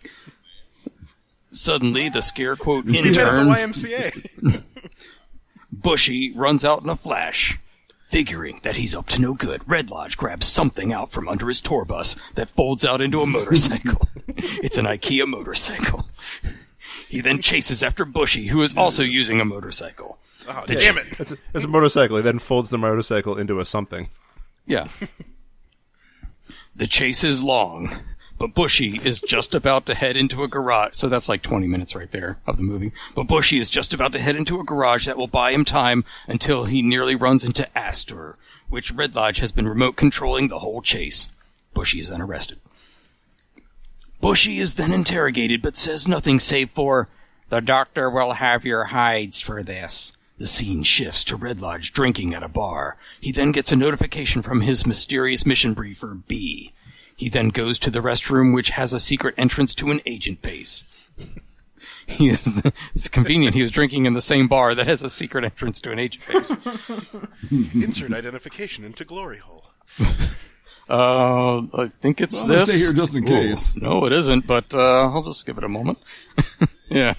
Suddenly, the scare quote Head of the intern, Y M C A. Bushy, runs out in a flash. Figuring that he's up to no good, Red Lodge grabs something out from under his tour bus that folds out into a motorcycle. It's an IKEA motorcycle. He then chases after Bushy, who is also using a motorcycle. Oh, The damn it. It's a, it's a motorcycle. He then folds the motorcycle into a something. Yeah. The chase is long, but Bushy is just about to head into a garage. So that's like twenty minutes right there of the movie. But Bushy is just about to head into a garage that will buy him time until he nearly runs into Astor, which Red Lodge has been remote controlling the whole chase. Bushy is then arrested. Bushy is then interrogated, but says nothing save for, "The doctor will have your hides for this." The scene shifts to Red Lodge drinking at a bar. He then gets a notification from his mysterious mission briefer, B. He then goes to the restroom, which has a secret entrance to an agent base. He is, it's convenient. He was drinking in the same bar that has a secret entrance to an agent base. Insert identification into glory hole. Uh, I think it's Well, I'm gonna this. stay here just in case. Ooh, no, it isn't, but uh, I'll just give it a moment. Yeah.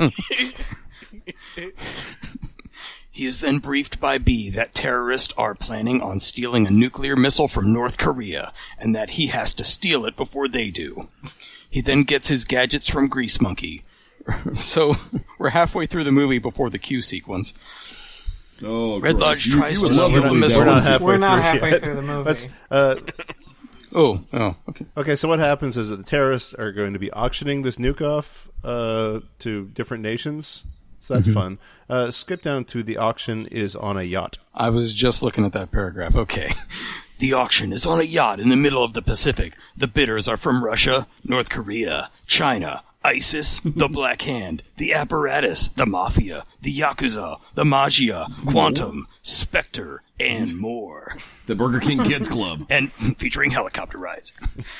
He is then briefed by B that terrorists are planning on stealing a nuclear missile from North Korea, and that he has to steal it before they do. He then gets his gadgets from Grease Monkey. So, we're halfway through the movie before the Q sequence. Oh, Red Christ. Lodge You- tries you would to love steal to the leave missile. that We're one. not halfway We're not through halfway yet. through the movie. Let's, uh, Oh, oh, okay. okay, so what happens is that the terrorists are going to be auctioning this nuke off uh, to different nations. So that's fun. Uh, skip down to the auction is on a yacht. I was just looking at that paragraph. Okay. The auction is on a yacht in the middle of the Pacific. The bidders are from Russia, North Korea, China, ISIS, the Black Hand, the Apparatus, the Mafia, the Yakuza, the Magia, Quantum, Spectre, and more. The Burger King Kids Club. And featuring helicopter rides.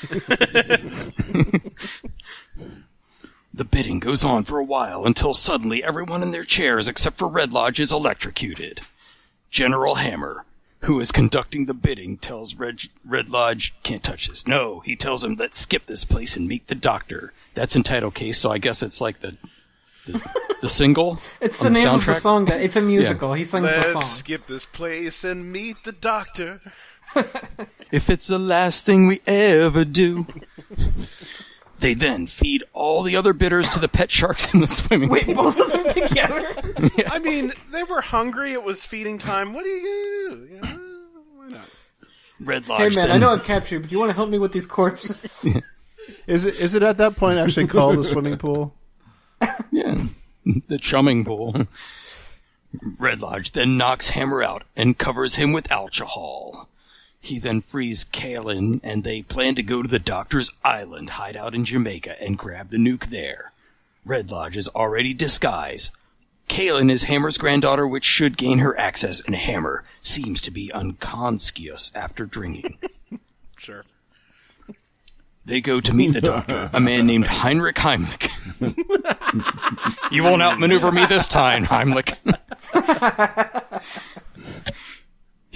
The bidding goes on for a while until suddenly everyone in their chairs except for Red Lodge is electrocuted. General Hammer, who is conducting the bidding, tells Red, Red Lodge, "Can't touch this." No, he tells him, "Let's skip this place and meet the doctor." That's in title case, so I guess it's like the the, the single. It's the on name of the soundtrack. song. That it's a musical. He sings the Let's song. skip this place and meet the doctor. If it's the last thing we ever do. They then feed all the other bidders to the pet sharks in the swimming Wait, pool. both of them together? I mean, they were hungry. It was feeding time. What are you gonna do? Yeah, why not? Red Lodge Hey man, then, I know I've captured you, but do you want to help me with these corpses? Is it is it at that point actually called the swimming pool? Yeah, the chumming pool. Red Lodge then knocks Hammer out and covers him with alcohol. He then frees Kalen, and they plan to go to the Doctor's Island hideout in Jamaica and grab the nuke there. Red Lodge is already disguised. Kalen is Hammer's granddaughter, which should gain her access, and Hammer seems to be unconscious after drinking. Sure. They go to meet the doctor, a man named Heinrich Heimlich. You won't outmaneuver me this time, Heimlich.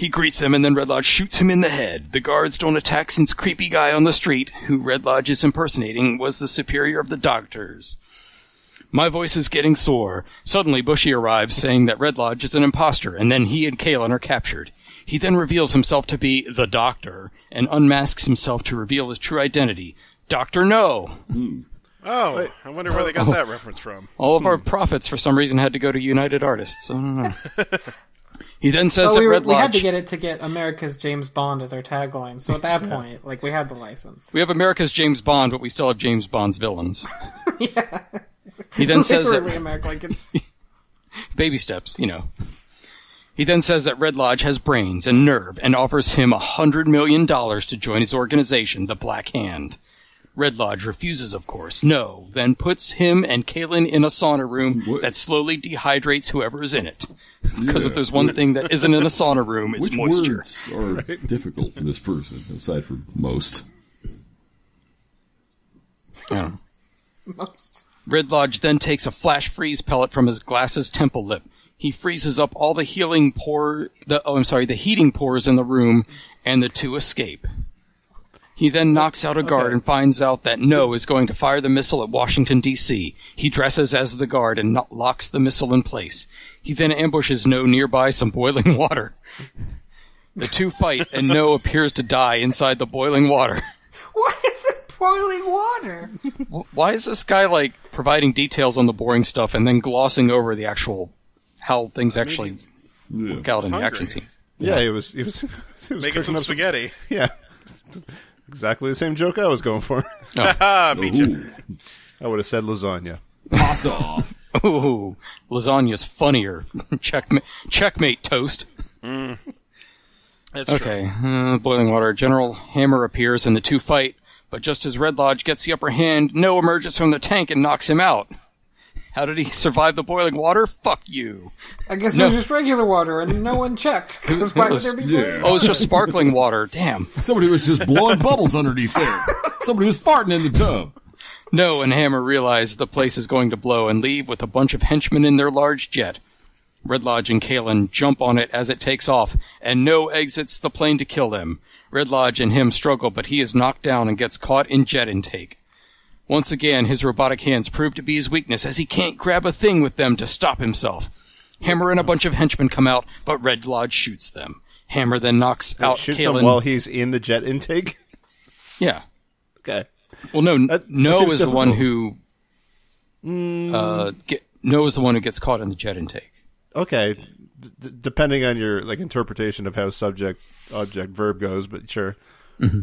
He greets him, and then Red Lodge shoots him in the head. The guards don't attack since creepy guy on the street, who Red Lodge is impersonating, was the superior of the doctors. My voice is getting sore. Suddenly, Bushy arrives, saying that Red Lodge is an imposter, and then he and Kalen are captured. He then reveals himself to be the Doctor, and unmasks himself to reveal his true identity. Doctor No! Oh, Wait. I wonder where they got oh. that reference from. All of our profits, for some reason, had to go to United Artists. I don't know. He then says well, that we, were, Red Lodge... we had to get it to get America's James Bond as our tagline, so at that point, like, we had the license. We have America's James Bond, but we still have James Bond's villains. Yeah. He then says that... America, like it's... Baby steps, you know. He then says that Red Lodge has brains and nerve and offers him a hundred million dollars to join his organization, the Black Hand. Red Lodge refuses, of course. No, then puts him and Kalen in a sauna room what? that slowly dehydrates whoever is in it. Because yeah. if there's one thing that isn't in a sauna room, it's Which moisture. Words are right? difficult for this person, aside from most. Yeah. Most. Red Lodge then takes a flash freeze pellet from his glass's temple lip. He freezes up all the healing pore, the oh, I'm sorry, the heating pores in the room, and the two escape. He then knocks out a guard okay. and finds out that No is going to fire the missile at Washington, D C He dresses as the guard and no- locks the missile in place. He then ambushes No nearby some boiling water. The two fight, and No appears to die inside the boiling water. Why is it boiling water? Why is this guy, like, providing details on the boring stuff and then glossing over the actual... how things actually yeah. work out in the action scenes? Yeah, yeah, it was... It was, it was making some spaghetti. Some, yeah. Exactly the same joke I was going for. Oh. Beat you. I would have said lasagna. Pasta off. Ooh, lasagna's funnier. Checkmate, checkmate toast. Mm. That's okay, uh, boiling water. General Hammer appears and the two fight, but just as Red Lodge gets the upper hand, No emerges from the tank and knocks him out. How did he survive the boiling water? Fuck you. I guess no. it was just regular water and no one checked. Because why would there be yeah. Oh, it's just sparkling water. Damn. Somebody was just blowing bubbles underneath there. Somebody was farting in the tub. No and Hammer realize the place is going to blow and leave with a bunch of henchmen in their large jet. Red Lodge and Kalen jump on it as it takes off, and No exits the plane to kill them. Red Lodge and him struggle, but he is knocked down and gets caught in jet intake. Once again, his robotic hands prove to be his weakness, as he can't grab a thing with them to stop himself. Hammer and a bunch of henchmen come out, but Red Lodge shoots them. Hammer then knocks Wait, out shoots Kalen. Them while he's in the jet intake? Yeah. Okay. Well, no, that, No that is the difficult. one who... Mm. Uh, get, No is the one who gets caught in the jet intake. Okay. D- depending on your like interpretation of how subject, object, verb goes, but sure. Mm-hmm.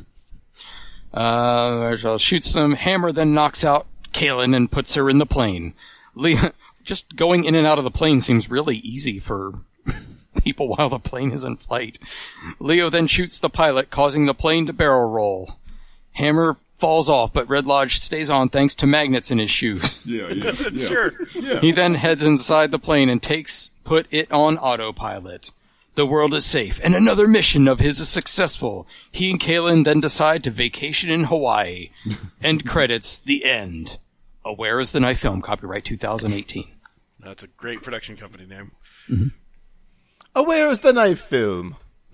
Uh, shoots them. Hammer then knocks out Kalen and puts her in the plane. Le- just going in and out of the plane seems really easy for people while the plane is in flight. Leo then shoots the pilot, causing the plane to barrel roll. Hammer falls off, but Red Lodge stays on thanks to magnets in his shoes. Yeah, yeah, yeah. Sure. Yeah. He then heads inside the plane and takes put it on autopilot. The world is safe, and another mission of his is successful. He and Kalen then decide to vacation in Hawaii. End credits, the end. A Where is the Knife film, copyright two thousand eighteen. That's a great production company name. Mm-hmm. Oh, where is the knife film?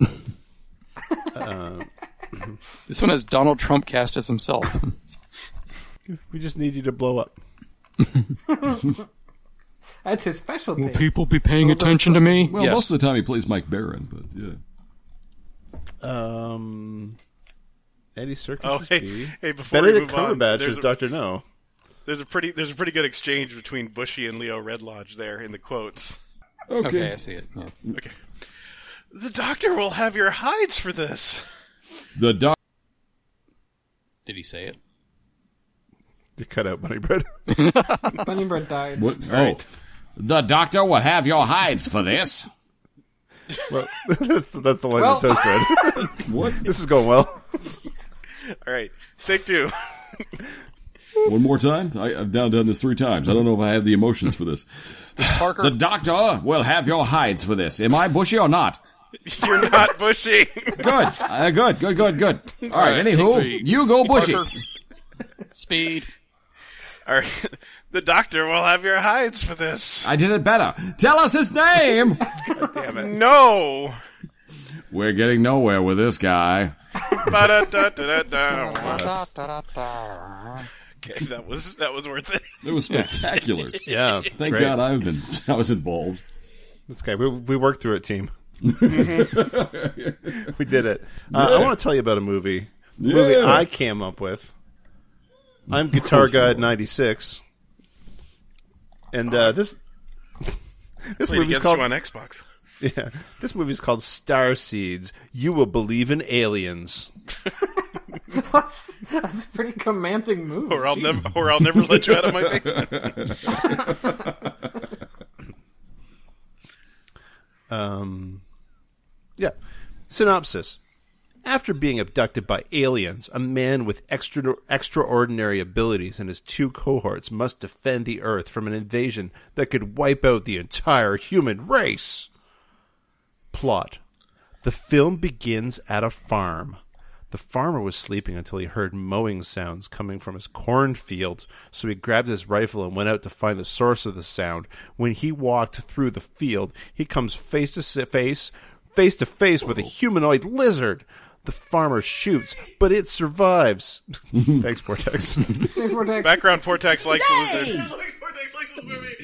uh, this one has Donald Trump cast as himself. We just need you to blow up. That's his specialty. Will people be paying attention to me? Well, yes. most of the time he plays Mike Barron, but yeah. Um, Andy Serkis Oh, is hey, B. hey! Before Benedict we move on, Cumberbatch there's is a- Doctor No. There's a pretty there's a pretty good exchange between Bushy and Leo Red Lodge there in the quotes. Okay. Okay, I see it. Yeah. Okay. The doctor will have your hides for this. The doc. Did he say it? You cut out Bunny Bread. Bunny Bread died. What? Oh. The doctor will have your hides for this. Well, that's, that's the line Well- of toast bread. What? This is going well. All right, take two. One more time? I, I've now done this three times. I don't know if I have the emotions for this. Parker. The doctor will have your hides for this. Am I bushy or not? You're not Bushy. Good. Uh, good, good, good, good. All right, right, anywho, take three. you go bushy. Parker. Speed. All right, the doctor will have your hides for this. I did it better. Tell us his name. Damn it. No. We're getting nowhere with this guy. Ba-da-da-da-da-da. Okay, that was that was worth it. It was spectacular. Yeah, Thank great. God I've been I was involved. This guy, we, we worked through it, team. We did it. Uh, I want to tell you about a movie. Yeah. Movie I came up with. I'm Guitar God ninety-six, and uh, this this Played movie's against called you on Xbox. yeah. This movie's called Star Seeds. You will believe in aliens. that's, that's a pretty commanding move. Or I'll never, or I'll never let you out of my basement. Um, yeah. Synopsis. After being abducted by aliens, a man with extra, extraordinary abilities and his two cohorts must defend the Earth from an invasion that could wipe out the entire human race. Plot. The film begins at a farm. The farmer was sleeping until he heard mowing sounds coming from his cornfield, so he grabbed his rifle and went out to find the source of the sound. When he walked through the field, he comes face to face, face to face with a humanoid lizard. The farmer shoots, but it survives. Thanks, Vortex. Thanks, Vortex. Background Portax likes the lizard. Vortex likes this movie.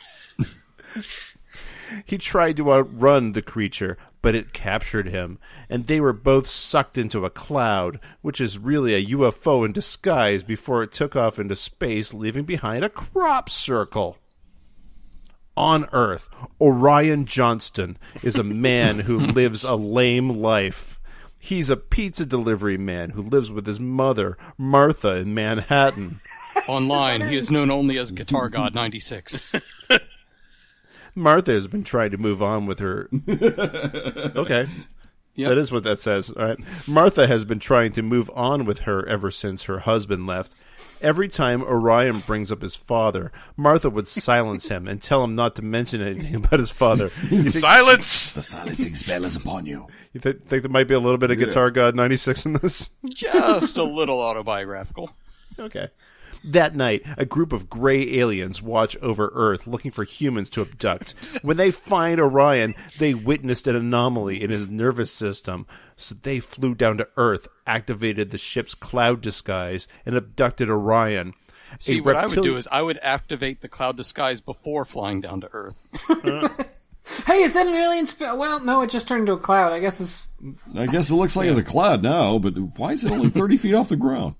He tried to outrun the creature, but it captured him, and they were both sucked into a cloud, which is really a U F O in disguise, before it took off into space, leaving behind a crop circle. On Earth, Orion Johnston is a man who lives a lame life. He's a pizza delivery man who lives with his mother, Martha, in Manhattan. Online, he is known only as Guitar God ninety-six. Martha has been trying to move on with her... Okay. Yep. That is what that says. All right. Martha has been trying to move on with her ever since her husband left. Every time Orion brings up his father, Martha would silence him and tell him not to mention anything about his father. You think, Silence! The silencing spell is upon you. you th- think there might be a little bit of Guitar God ninety-six in this? Just a little autobiographical. Okay. That night, a group of gray aliens watch over Earth looking for humans to abduct. When they find Orion, they witnessed an anomaly in his nervous system, so they flew down to Earth, activated the ship's cloud disguise, and abducted Orion. See, A what I would reptili- do is I would activate the cloud disguise before flying down to Earth. Hey, is that an alien spell? Well, no, it just turned into a cloud. I guess it's... I guess it looks like it's a cloud now, but why is it only thirty feet off the ground?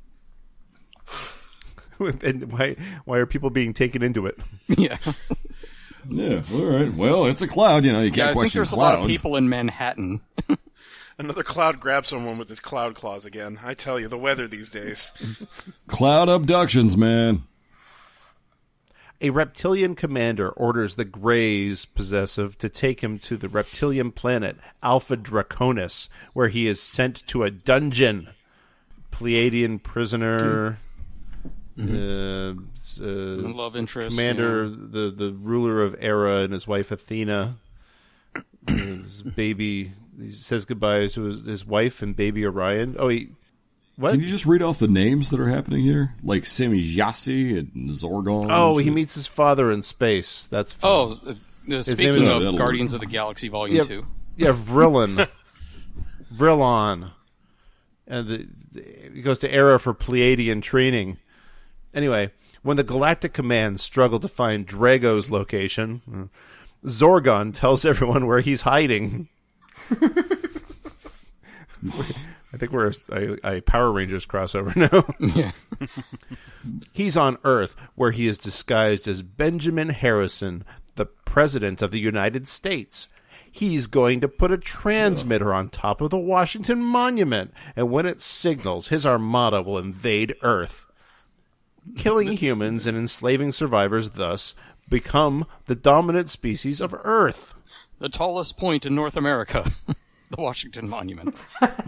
And why why are people being taken into it? Yeah. Yeah, all right. Well, it's a cloud. You know, you Yeah, can't I think question there's a clouds. lot of people in Manhattan. Another cloud grabs someone with his cloud claws again. I tell you, the weather these days. Cloud abductions, man. A reptilian commander orders the Greys possessive to take him to the reptilian planet Alpha Draconis, where he is sent to a dungeon. Pleiadian prisoner... Uh, uh, Love interest. commander, yeah. the the ruler of Era, and his wife Athena. His baby, he says goodbye to his, his wife and baby Orion. Oh, he what? Can you just read off the names that are happening here? Like Semijasi and Zorgon. Oh, and he shit? meets his father in space. That's fun. Oh, uh, uh, name speaking is- Oh, of that'll Guardians work. of the Galaxy Volume yeah, two. yeah, Vrillon, Vrillon, and the, the, he goes to Era for Pleiadian training. Anyway, when the Galactic Command struggle to find Drago's location, Zorgon tells everyone where he's hiding. I think we're a, a Power Rangers crossover now. Yeah. He's on Earth, where he is disguised as Benjamin Harrison, the President of the United States. He's going to put a transmitter on top of the Washington Monument, and when it signals, his armada will invade Earth. Killing humans and enslaving survivors thus become the dominant species of Earth. The tallest point in North America. The Washington Monument.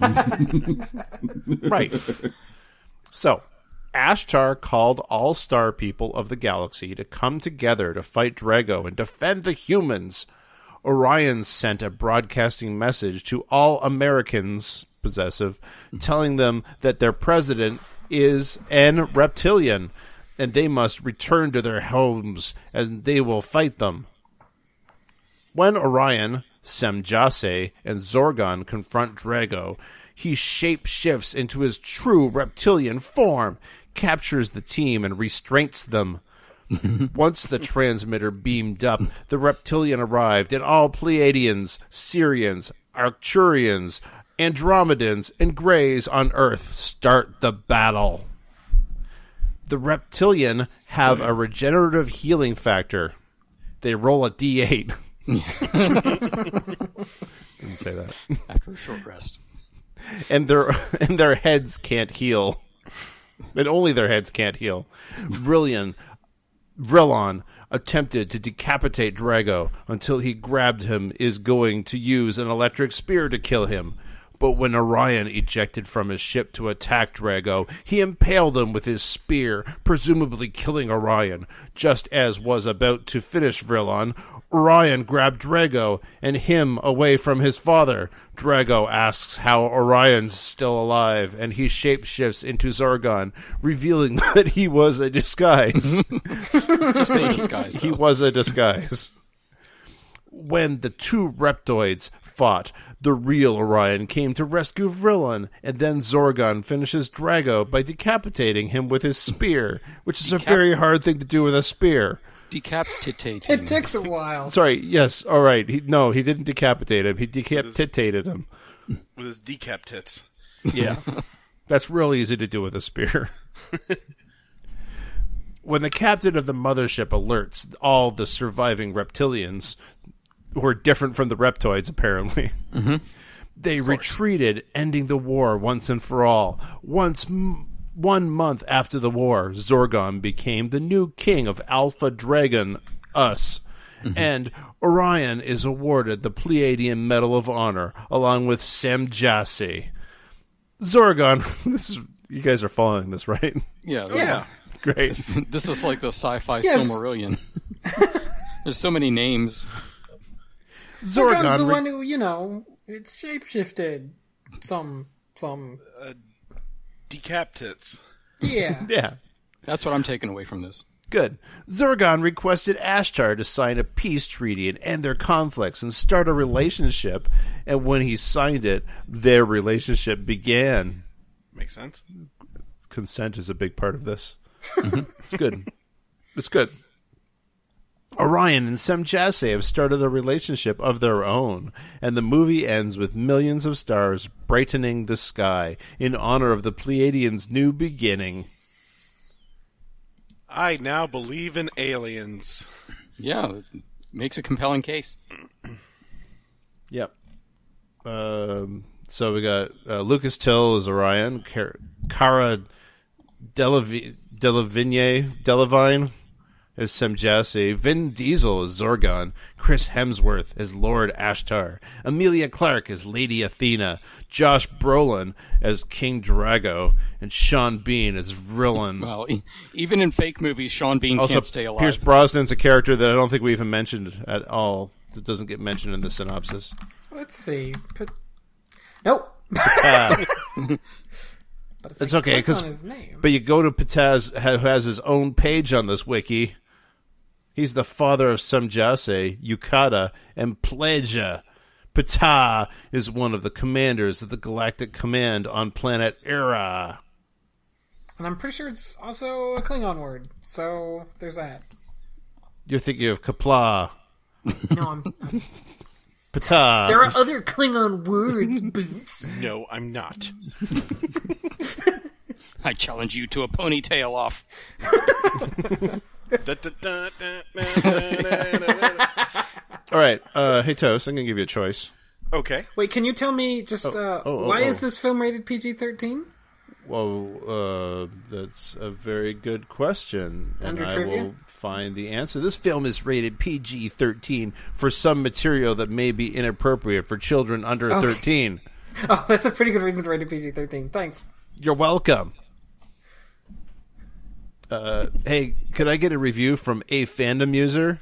Right. So, Ashtar called all star people of the galaxy to come together to fight Drago and defend the humans. Orion sent a broadcasting message to all Americans, possessive, telling them that their president is an reptilian, and they must return to their homes, and they will fight them. When Orion Semjase and Zorgon confront Drago. He shape-shifts into his true reptilian form, captures the team, and restrains them. Once the transmitter beamed up, the reptilian arrived, and all Pleiadians, Syrians, Arcturians, Andromedans, and Greys on Earth start the battle. The reptilian have a regenerative healing factor. They roll a d eight. Didn't say that. After a short rest. And their and their heads can't heal. And only their heads can't heal. Brilliant. Vrillon attempted to decapitate Drago until he grabbed him is going to use an electric spear to kill him. But when Orion ejected from his ship to attack Drago, he impaled him with his spear, presumably killing Orion. Just as was about to finish Vrillon, Orion grabbed Drago and him away from his father. Drago asks how Orion's still alive, and he shapeshifts into Zorgon, revealing that he was a disguise. Just a disguise, though. He was a disguise. When the two reptoids fought, the real Orion came to rescue Vrillon, and then Zorgon finishes Drago by decapitating him with his spear, which is Decap- a very hard thing to do with a spear. Decapitating. It takes a while. Sorry, yes, all right. He, no, he didn't decapitate him. He decapitated him. With his decap tits. Yeah. That's real easy to do with a spear. When the captain of the mothership alerts all the surviving reptilians, who are different from the reptoids, apparently, mm-hmm. they retreated, ending the war once and for all. Once, m- one month after the war, Zorgon became the new king of Alpha Dragon, us, mm-hmm. and Orion is awarded the Pleiadian Medal of Honor, along with Semjase. Zorgon, this is, you guys are following this, right? Yeah. Yeah. Great. This is like the sci-fi Yes. Silmarillion. There's so many names. Zorgon's Zorgon the re- one who, you know, it's shapeshifted. Some, some, Decap tits. yeah. Yeah. That's what I'm taking away from this. Good. Zorgon requested Ashtar to sign a peace treaty and end their conflicts and start a relationship, and when he signed it, their relationship began. Makes sense. Consent is a big part of this. It's good. It's good. Orion and Semjase have started a relationship of their own, and the movie ends with millions of stars brightening the sky in honor of the Pleiadians' new beginning. I now believe in aliens. Yeah, it makes a compelling case. Yep. Um, so we got uh, Lucas Till as Orion, Car- Cara Delevi- Delevingne, Delevine as Semjase, Vin Diesel as Zorgon, Chris Hemsworth as Lord Ashtar, Emilia Clarke as Lady Athena, Josh Brolin as King Drago, and Sean Bean as Vrillon. Well, e- even in fake movies, Sean Bean Also, can't stay alive. Pierce Brosnan's a character that I don't think we even mentioned at all. That doesn't get mentioned in the synopsis. Let's see. Put... Nope. Uh, But if It's I okay, click 'cause- on his name- But you go to Pataz, who has his own page on this wiki. He's the father of Semjase, Yukata, and Pleja. Ptah is one of the commanders of the Galactic Command on planet Era. And I'm pretty sure it's also a Klingon word. So there's that. You're thinking of Kapla. No, I'm. Ptah. There are other Klingon words, Boots. No, I'm not. I challenge you to a Ponytail-Off. All right. Uh, hey, Toast, I'm going to give you a choice. Okay. Wait, can you tell me just uh, oh, oh, why oh. is this film rated P G thirteen? Well, uh, that's a very good question. Under and I trivia? will find the answer. This film is rated P G thirteen for some material that may be inappropriate for children under Okay. thirteen. Oh, that's a pretty good reason to rate it P G thirteen. Thanks. You're welcome. Uh, hey, could I get a review from a fandom user?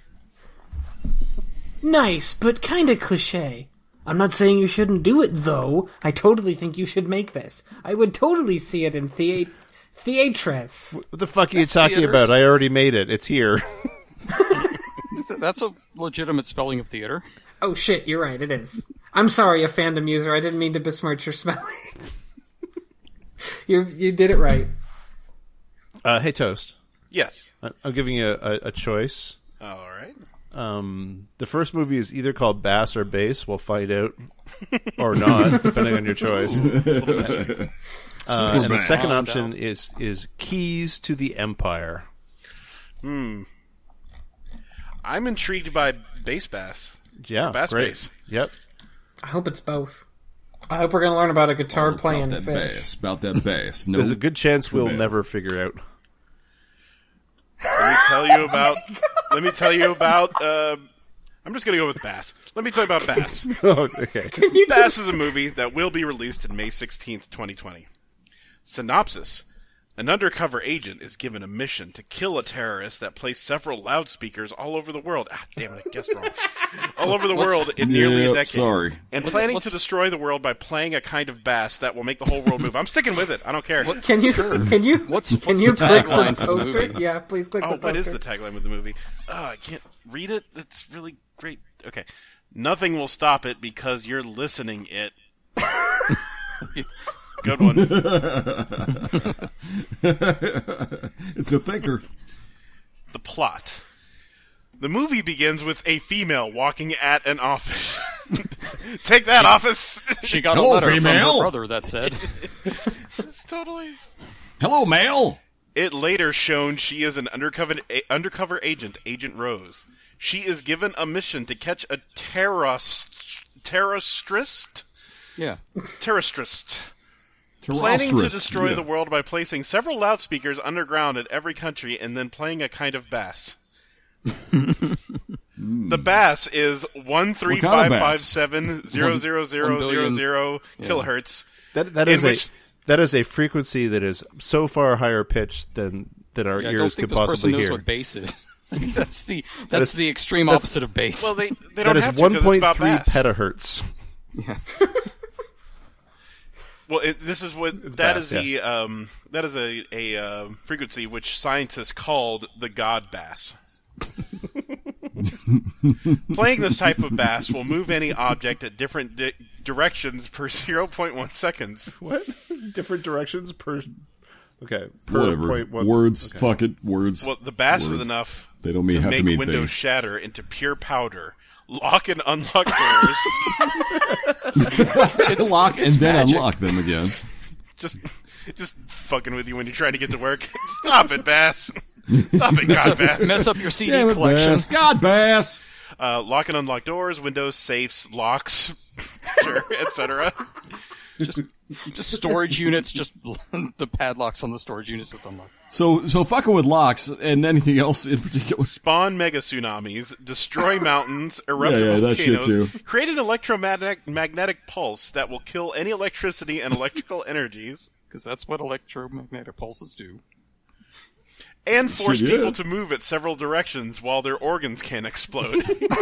Nice, but kind of cliche. I'm not saying you shouldn't do it, though. I totally think you should make this. I would totally see it in thea- Theatres. What the fuck are you That's talking theaters. about? I already made it. It's here. That's a legitimate spelling of theater. Oh shit, you're right, it is. I'm sorry, a fandom user. I didn't mean to besmirch your spelling. you you did it right. Uh, hey, Toast. Yes. I- I'm giving you a, a, a choice. All right. Um, the first movie is either called Bass or Bass. We'll find out, or not, depending on your choice. Uh, and the second option is is Keys to the Empire. Hmm. I'm intrigued by Bass Bass. Yeah, Bass great. Bass. Yep. I hope it's both. I hope we're going to learn about a guitar About playing that fish. bass. About that bass. No. There's a good chance we'll Man. never figure out. Let me tell you about. Let me tell you about. Uh, I'm just gonna go with Bass. Let me tell you about Bass. Oh, okay. Bass is a movie that will be released in May sixteenth, twenty twenty. Synopsis. An undercover agent is given a mission to kill a terrorist that placed several loudspeakers all over the world. Ah, damn it, I guessed wrong. All over the What's- world in nearly Yep, a decade. sorry. And What's- planning what's- to destroy the world by playing a kind of bass that will make the whole world move. I'm sticking with it. I don't care. Can you can you What's- can what's you the click tagline the for the poster? movie? Yeah, please click Oh, the poster. what is the tagline with the movie? Oh, I can't read it. That's really great. Okay. Nothing will stop it because you're listening it. Good one. It's a thinker. The plot. The movie begins with a female walking at an office. Take that, office! She got Hello, a letter from female. her brother that said, It's totally... Hello, male. It later shown she is an undercover a, undercover agent, Agent Rose. She is given a mission to catch a terrorist, terrorist, yeah. terrorist, planning to Terrestrious, destroy yeah. the world by placing several loudspeakers underground at every country and then playing a kind of bass. The bass is one three five five seven zero zero zero zero zero kilohertz. That that In is which- a that is a frequency that is so far higher pitched than than our Yeah, I don't ears think could this person possibly knows hear. what bass is. that's the that's is- the extreme that's- opposite of bass. Well, they, they That don't is have to one because it's point about three bass. petahertz. Well, it, this is what It's that bass, is the um, that is a a uh, frequency which scientists called the God bass. Playing this type of bass will move any object at different di- directions per zero point one seconds. What? Different directions per. Okay. Per Whatever. point one- Words. okay. Fuck it. Words. Well, the bass Words. is enough They don't mean to have make to mean windows things. shatter into pure powder. Lock and unlock doors. Lock and then magic. unlock them again. just, just fucking with you when you're trying to get to work. Stop it, bass. Stop it, God bass. Mess up your C D Damn it, collection. Bass. God, Bass. Uh, lock and unlock doors, windows, safes, locks, sure, et cetera. Just just storage units. Just the padlocks on the storage units just unlock. So, so fucking with locks and anything else in particular. Spawn mega tsunamis, destroy mountains, erupt Yeah, yeah, that shit volcanoes, too. create an electromagnetic magnetic pulse that will kill any electricity and electrical energies, Because that's what electromagnetic pulses do. and force Shit, yeah. people to move at several directions while their organs can explode.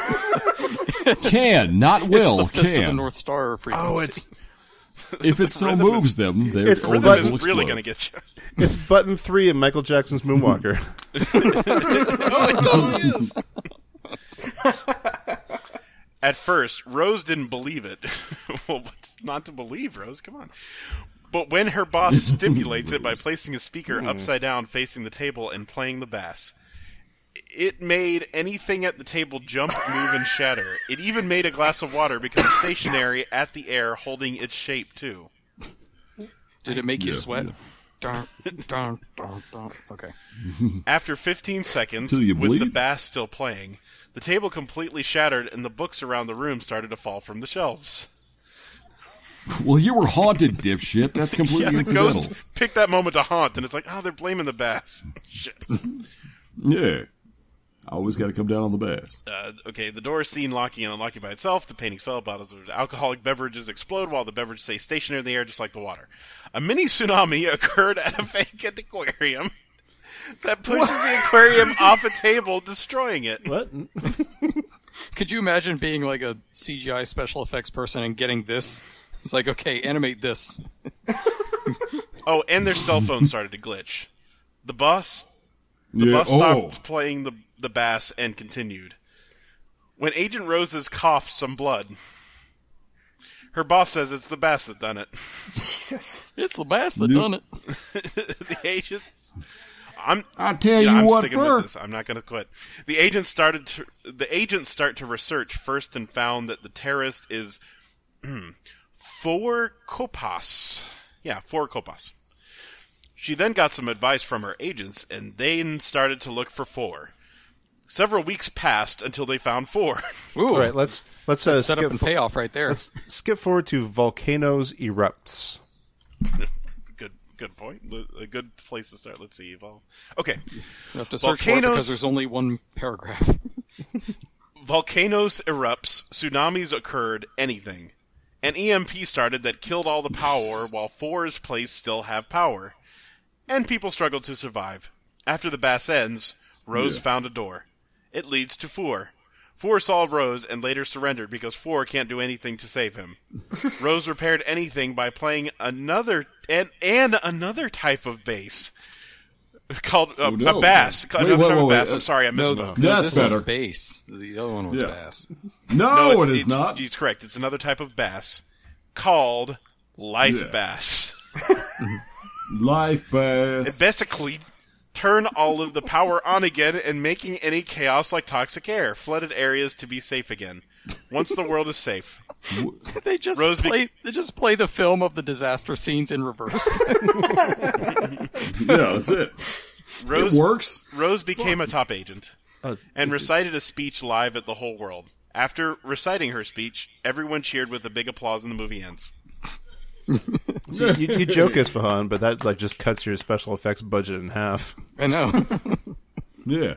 Can, not will, it's the fist of the can. North Star frequency. Oh, it's If it so moves them, their It's organs rhythm will It's really explode. going to get you. it's button three in Michael Jackson's Moonwalker. Oh, it totally is. At first, Rose didn't believe it. Well, what's not to believe, Rose? Come on. But when her boss stimulates it by placing a speaker upside down facing the table and playing the bass, it made anything at the table jump, move, and shatter. It even made a glass of water become stationary at the air, holding its shape, too. Did it make you Yeah, sweat? yeah. Dun, dun, dun, dun. Okay. After fifteen seconds, Till you with the bleed? bass still playing, the table completely shattered and the books around the room started to fall from the shelves. Well, you were haunted, dipshit. That's completely Yeah, the incidental. ghost picked that moment to haunt, and it's like, oh, they're blaming the bass. Shit. Yeah. Always got to come down on the bass. Uh, okay, the door is seen locking and unlocking by itself. The paintings fell. Bottles of alcoholic beverages explode while the beverages stay stationary in the air, just like the water. A mini tsunami occurred at a vacant aquarium that pushes the aquarium off a table, destroying it. What? Could you imagine being like a C G I special effects person and getting this? It's like, okay, animate this. Oh, and their cell phone started to glitch. The bus, the Yeah. bus Oh. stopped playing the the bass and continued. When Agent Rose's coughs some blood, her boss says it's the bass that done it. Jesus. It's the bass that Nope. done it. The agent... I'm, I tell yeah, you I'm what, sticking for with this. I'm not going to quit. The agent started to, the agents start to research first and found that the terrorist is four copas. Yeah, four copas. She then got some advice from her agents, and then started to look for four. Several weeks passed until they found four. Ooh, All right, let's let's uh, set skip up and fo- payoff right there. Let's skip forward to volcanoes erupts. Good, good point. A good place to start. Let's see. Vol- okay, You have to search for it volcanoes- because there's only one paragraph. volcanoes erupts, tsunamis occurred, anything. An E M P started that killed all the power, while four's place still have power. And people struggled to survive. After the bass ends, Rose Yeah. found a door. It leads to Four. Four saw Rose and later surrendered because Four can't do anything to save him. Rose repaired anything by playing another and, and another type of bass called uh, Oh, no. a bass. Wait, Another wait, type of wait, bass. wait. I'm sorry, I missed no, one. That's this better. is bass. The other one was Yeah. bass. No, it's, it is it's, not. He's correct. It's another type of bass called life Yeah. bass. Life bass. It basically turn all of the power on again and making any chaos like toxic air. Flooded areas to be safe again. Once the world is safe. They just Rose be- play. They just play the film of the disaster scenes in reverse. Yeah, that's it. Rose, It works. Rose became a top agent Oh, and recited a speech live at the whole world. After reciting her speech, everyone cheered with a big applause and the movie ends. so you, you joke, Isfahan, but that like just cuts your special effects budget in half. I know. Yeah.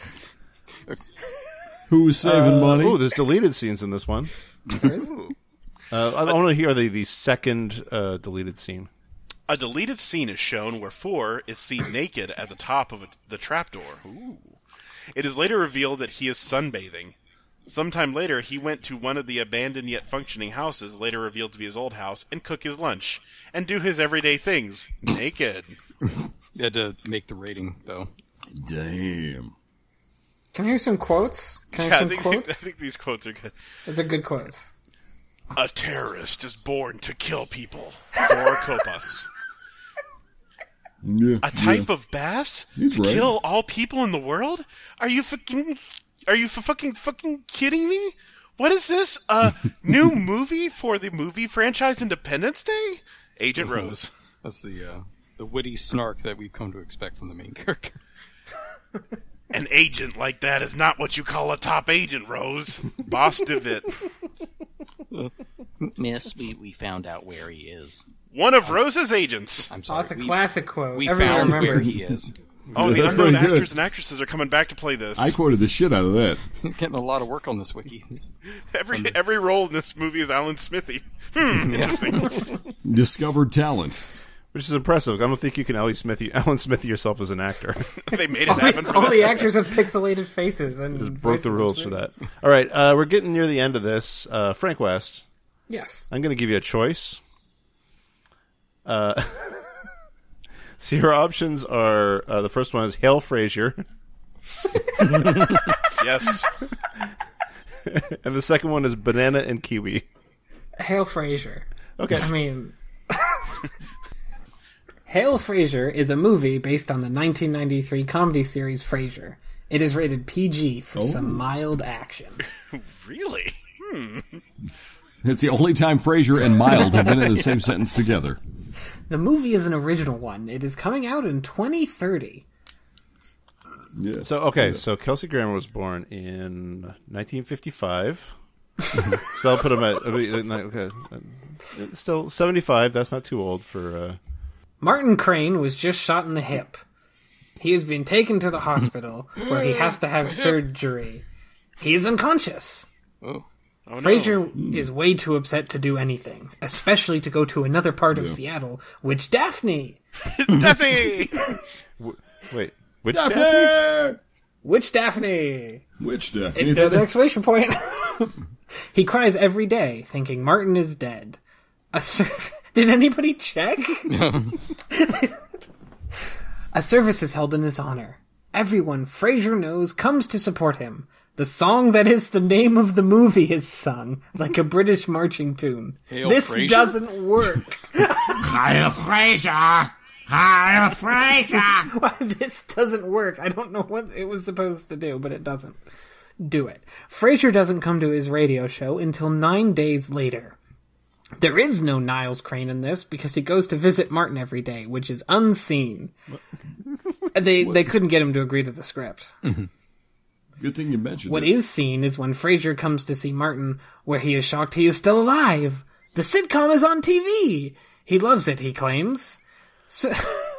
Who's saving money? Oh, there's deleted scenes in this one. Uh, I want to hear the the second uh, deleted scene. A deleted scene is shown where Four is seen naked at the top of a, the trapdoor. Ooh. It is later revealed that he is sunbathing. Sometime later, he went to one of the abandoned yet functioning houses, later revealed to be his old house, and cook his lunch, and do his everyday things, naked. You had to make the rating though. Damn. Can I hear some quotes? Can I Yeah, I hear some think, quotes? I think these quotes are good. Those are good quotes. A terrorist is born to kill people. Four copas. Yeah. A type of bass? He's to right. kill all people in the world? Are you fucking... Are you f- fucking fucking kidding me? What is this? A new movie for the movie franchise Independence Day? Agent Rose. That's the uh, the witty snark that we've come to expect from the main character. An agent like that is not what you call a top agent, Rose. Boss DeVitt. Miss, we, we found out where he is. One of Rose's agents. I'm Oh, sorry. that's a we, classic quote. we Everyone found where remembers. he is. Oh, the That's unknown pretty good. actors and actresses are coming back to play this. I quoted the shit out of that. Getting a lot of work on this wiki. Every every role in this movie is Alan Smithy. Hmm, interesting. Discovered talent. Which is impressive. I don't think you can Alan Smithy, Alan Smithy yourself as an actor. They made it All, happen the, for all this. the actors have pixelated faces. And Just broke the voices. rules for that. All right, uh, we're getting near the end of this. Uh, Frank West, Yes. I'm going to give you a choice. Uh, so your options are, uh, the first one is Hail Frasier, Yes. and the second one is Banana and Kiwi. Hail Frasier. Okay. I mean, Hail Frasier is a movie based on the nineteen ninety-three comedy series Frasier. It is rated P G for some mild action. Really? It's the only time Frasier and mild have been in the same sentence together. The movie is an original one. It is coming out in twenty thirty. Yeah. So, okay, so Kelsey Grammer was born in nineteen fifty-five. So I'll put him at, okay, still seventy-five. That's not too old for, uh, Martin Crane was just shot in the hip. He has been taken to the hospital where he has to have surgery. He is unconscious. Oh. Oh, no. Frasier is way too upset to do anything, especially to go to another part of Seattle, which Daphne, Daphne! wait, which Daphne! Daphne? which Daphne? Which Daphne? It, there's an exclamation point. He cries every day, thinking Martin is dead. A ser- Did anybody check? A service is held in his honor. Everyone Frasier knows comes to support him. The song that is the name of the movie is sung like a British marching tune. Hail this Frasier? doesn't work. Hail Frasier! Hail Frasier! Why this doesn't work? I don't know what it was supposed to do, but it doesn't do it. Frasier doesn't come to his radio show until nine days later. There is no Niles Crane in this because he goes to visit Martin every day, which is unseen. they they couldn't get him to agree to the script. Mm-hmm. Good thing you mentioned What it. is seen is when Frasier comes to see Martin, where he is shocked he is still alive. The sitcom is on T V. He loves it, he claims. So,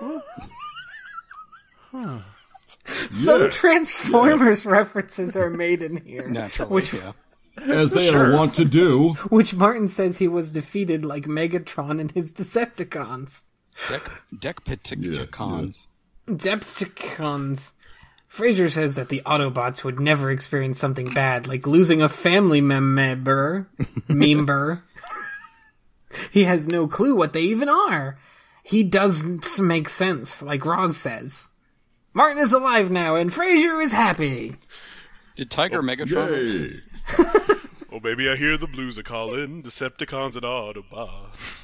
Yeah. some Transformers references are made in here. Naturally, Which, yeah. As they are wont to do. which Martin says he was defeated like Megatron and his Decepticons. Deck, deck Decepticons. Decepticons. Frasier says that the Autobots would never experience something bad, like losing a family member. member. He has no clue what they even are. He doesn't make sense, like Roz says. Martin is alive now, and Frasier is happy. Did Tiger Megatron? Yay. Oh, baby, I hear the blues are calling. Decepticons and Autobots.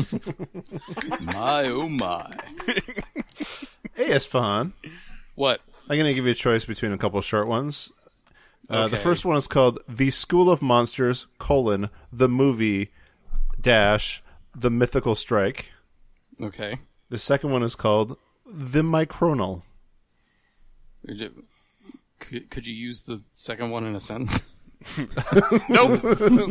My, oh my. Hey, Isfahan. What? I'm going to give you a choice between a couple of short ones. Uh, The Okay. first one is called The School of Monsters, colon, the movie, dash, the mythical strike. Okay. The second one is called The Micronal. Could, could you use the second one in a sentence? Nope.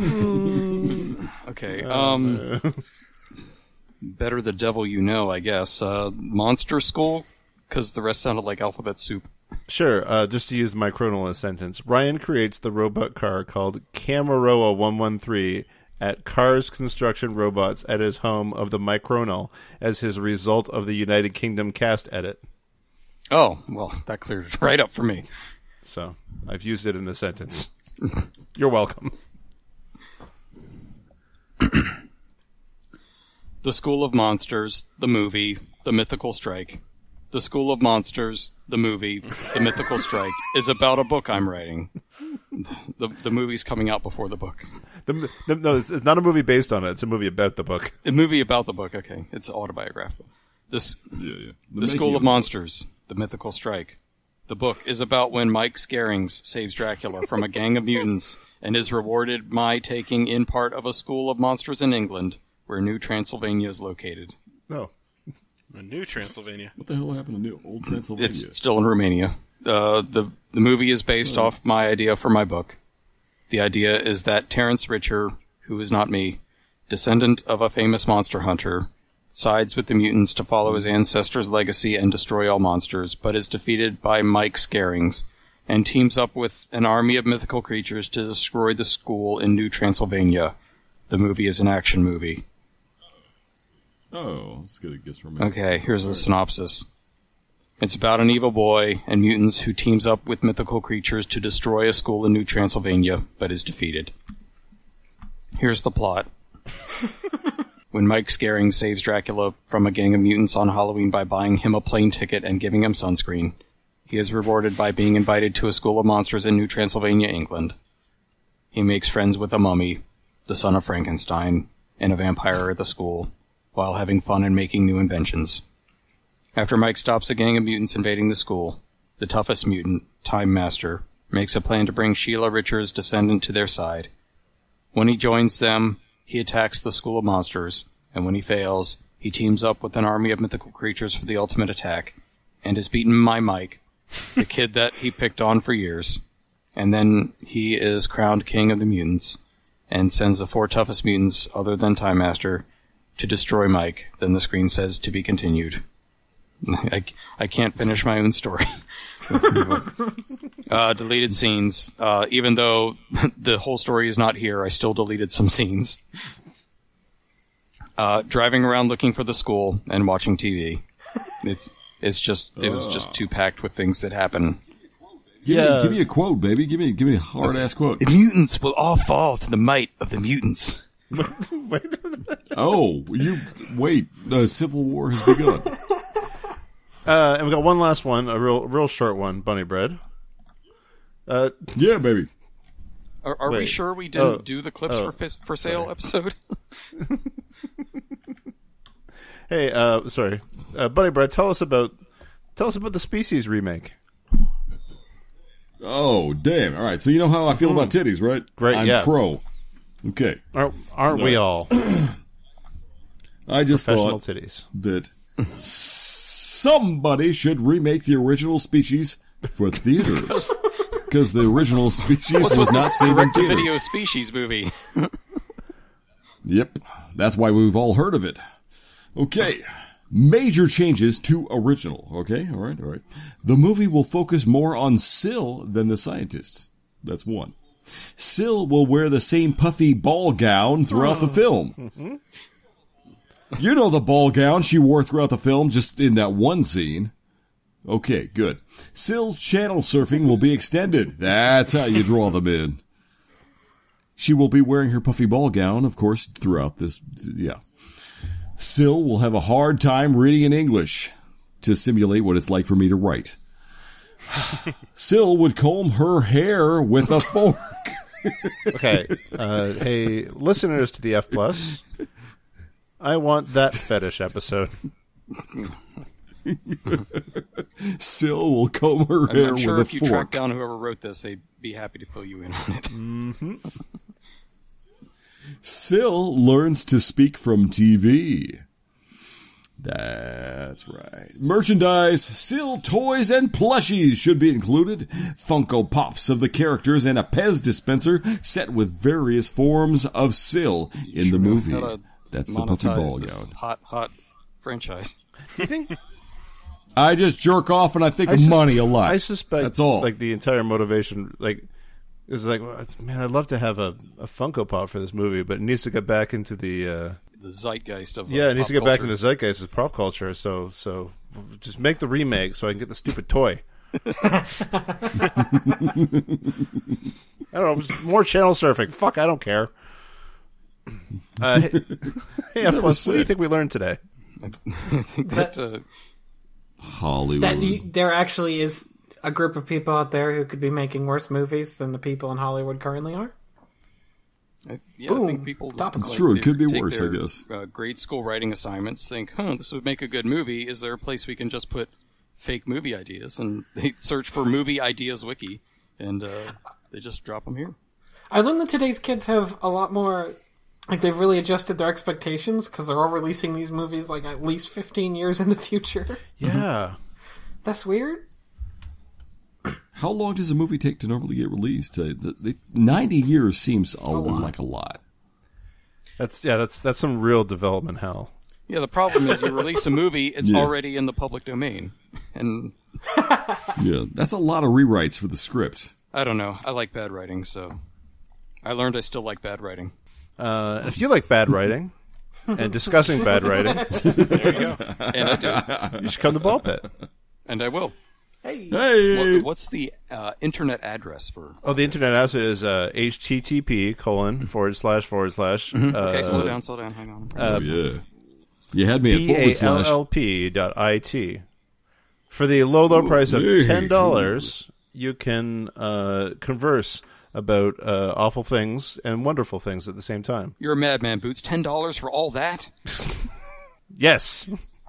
Okay. Um. Better the devil you know, I guess. Uh, Monster School, because the rest sounded like alphabet soup. Sure, uh, just to use Micronal in a sentence. Ryan creates the robot car called Camaroa one one three at Cars Construction Robots at his home of the Micronal as his result of the United Kingdom cast edit. Oh, well, that cleared it right up for me. So, I've used it in the sentence. You're welcome. The School of Monsters, the movie, the mythical strike. The School of Monsters, the movie, the mythical strike, is about a book I'm writing. The the movie's coming out before the book. The, the, no, it's, it's not a movie based on it. It's a movie about the book. A movie about the book, okay. It's autobiographical. This, Yeah, yeah. The School of Monsters, the mythical strike. The book is about when Mike Scarings saves Dracula from a gang of mutants and is rewarded by taking in part of a school of monsters in England, where New Transylvania is located. No. A new Transylvania. What the hell happened to New Old Transylvania? It's still in Romania. Uh, the the movie is based Oh. off my idea for my book. The idea is that Terence Richer, who is not me, descendant of a famous monster hunter, sides with the mutants to follow his ancestors' legacy and destroy all monsters, but is defeated by Mike Scarings, and teams up with an army of mythical creatures to destroy the school in New Transylvania. The movie is an action movie. Oh, let's get a guess from it. Okay, here's the synopsis. It's about an evil boy and mutants who teams up with mythical creatures to destroy a school in New Transylvania, but is defeated. Here's the plot. When Mike Scarring saves Dracula from a gang of mutants on Halloween by buying him a plane ticket and giving him sunscreen, he is rewarded by being invited to a school of monsters in New Transylvania, England. He makes friends with a mummy, the son of Frankenstein, and a vampire at the school, while having fun and making new inventions. After Mike stops a gang of mutants invading the school, the toughest mutant, Time Master, makes a plan to bring Sheila Richards' descendant to their side. When he joins them, he attacks the School of Monsters, and when he fails, he teams up with an army of mythical creatures for the ultimate attack, and is beaten by Mike, the kid that he picked on for years. And then he is crowned king of the mutants, and sends the four toughest mutants, other than Time Master, to destroy Mike. Then the screen says, to be continued. I, I can't finish my own story. uh, deleted scenes. Uh, even though the whole story is not here, I still deleted some scenes. Uh, driving around looking for the school and watching T V. It's it's just it was just too packed with things that happen. Give, Yeah. me, give me a quote, baby. Give me give me a hard ass quote. The mutants will all fall to the might of the mutants. Oh, you wait. The Civil War has begun. Uh, and we got one last one, a real, real short one. Bunny bread. Uh, Yeah, baby. Are, are we Wait. sure we didn't Oh. do the clips Oh. for fi- for sale episode? hey, uh, sorry, uh, Bunny Bread. Tell us about tell us about the Species remake. Oh, damn. All right, so you know how I feel about titties, right? Great, I'm yeah. pro. Okay. Aren't, aren't we all I just professional thought titties? that somebody should remake the original Species for theaters. Because the original Species was not seen in Direct-to-video theaters. Species movie. Yep. That's why we've all heard of it. Okay. Major changes to original. Okay, all right, all right. The movie will focus more on Syl than the scientists. That's one. Syl will wear the same puffy ball gown throughout the film. Mm-hmm. You know the ball gown she wore throughout the film, just in that one scene. Okay, good. Syl's channel surfing will be extended. That's how you draw them in. She will be wearing her puffy ball gown, of course, throughout this, yeah. Syl will have a hard time reading in English to simulate what it's like for me to write. Syl would comb her hair with a fork. Okay, uh, hey, listeners to the F Plus, I want that fetish episode. Syl will comb her I'm, hair I'm sure with if a you track fork. down whoever wrote this, they'd be happy to fill you in on it. Mm-hmm. Syl learns to speak from T V. That's right. Merchandise, Syl toys and plushies should be included. Funko Pops of the characters and a Pez dispenser set with various forms of Syl in the movie. Gotta That's the puffy monetize ball this gown. hot, hot franchise. Do you think? I just jerk off and I think I of sus- money a lot. I suspect That's all. Like the entire motivation, like is like, well, it's- man, I'd love to have a, a Funko Pop for this movie, but it needs to get back into the uh, The zeitgeist of yeah, uh, it needs pop to get back culture. into the zeitgeist of pop culture. So, so just make the remake so I can get the stupid toy. I don't know, just more channel surfing. Fuck, I don't care. Uh, hey, hey, F Plus, what do you think we learned today? I think that, uh, Hollywood. That you, there actually is a group of people out there who could be making worse movies than the people in Hollywood currently are. I, yeah, Boom. I think people Topical. It's true, it they could be take worse, I their, guess. Uh, grade school writing assignments think, huh, this would make a good movie. Is there a place we can just put fake movie ideas? And they search for Movie Ideas Wiki, and uh, they just drop them here. I learned that today's kids have a lot more, like they've really adjusted their expectations because they're all releasing these movies like at least fifteen years in the future. Yeah. That's weird. How long does a movie take to normally get released? Uh, the, the, ninety years seems a like a lot. That's yeah, that's that's some real development hell. Yeah, the problem is you release a movie, it's Yeah. already in the public domain. And Yeah, that's a lot of rewrites for the script. I don't know. I like bad writing, so I learned I still like bad writing. Uh, if you like bad writing and discussing bad writing, There you go. And I do. you should come to Ball Pit. And I will. Hey, Hey, What, what's the uh, internet address for... Oh, the internet address is uh, http colon forward slash forward slash uh, Okay, slow down, slow down, hang on. oh yeah, you had me at forward slash. B-A-L-L-P dot I-T. For the low, low price of hey. ten dollars, you can uh, converse about uh, awful things and wonderful things at the same time. You're a madman, Boots. ten dollars for all that? Yes.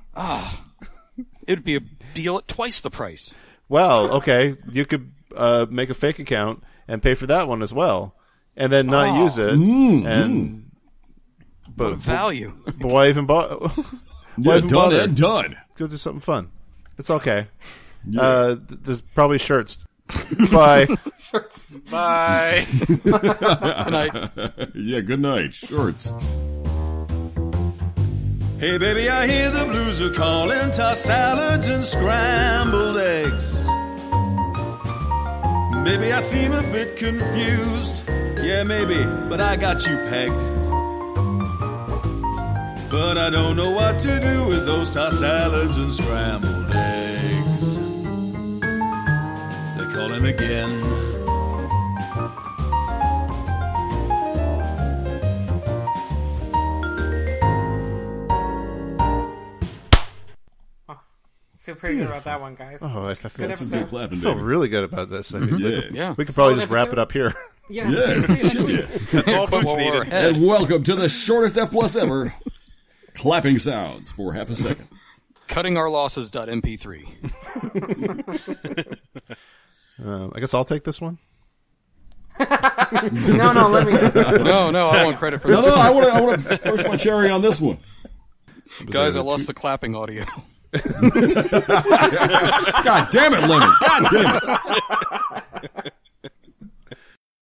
It would be a deal at twice the price. Well, okay, you could uh, make a fake account and pay for that one as well, and then not Oh. use it. Mm, and What a but, value. but why even bother? Yeah, done and done. Go do something fun. It's okay. Uh, th- there's probably shirts. Bye. shorts. Bye. Good night. Yeah, good night. Shorts. Hey baby, I hear the blues are calling, tossed salads and scrambled eggs. Baby, I seem a bit confused. Yeah, maybe, but I got you pegged. But I don't know what to do with those tossed salads and scrambled eggs. They're calling again. Feel pretty very good about that one, guys. Oh, I, I feel, Good Some good episode. clapping, I feel baby. really good about this. I mean, we, Yeah. could, Yeah. we could probably Solid just wrap episode. it up here. Yeah. Yeah. see you next week. That's all Put Boots while we're needed. ahead. And welcome to the shortest F plus ever. Clapping sounds for half a second. Cutting our losses. M P three. Um, I guess I'll take this one. No, no, let me. No, no, I want credit for No, this. no, I want to I want to burst my cherry on this one. Guys, I uh, lost the clapping audio. God damn it, Lemon. God damn it.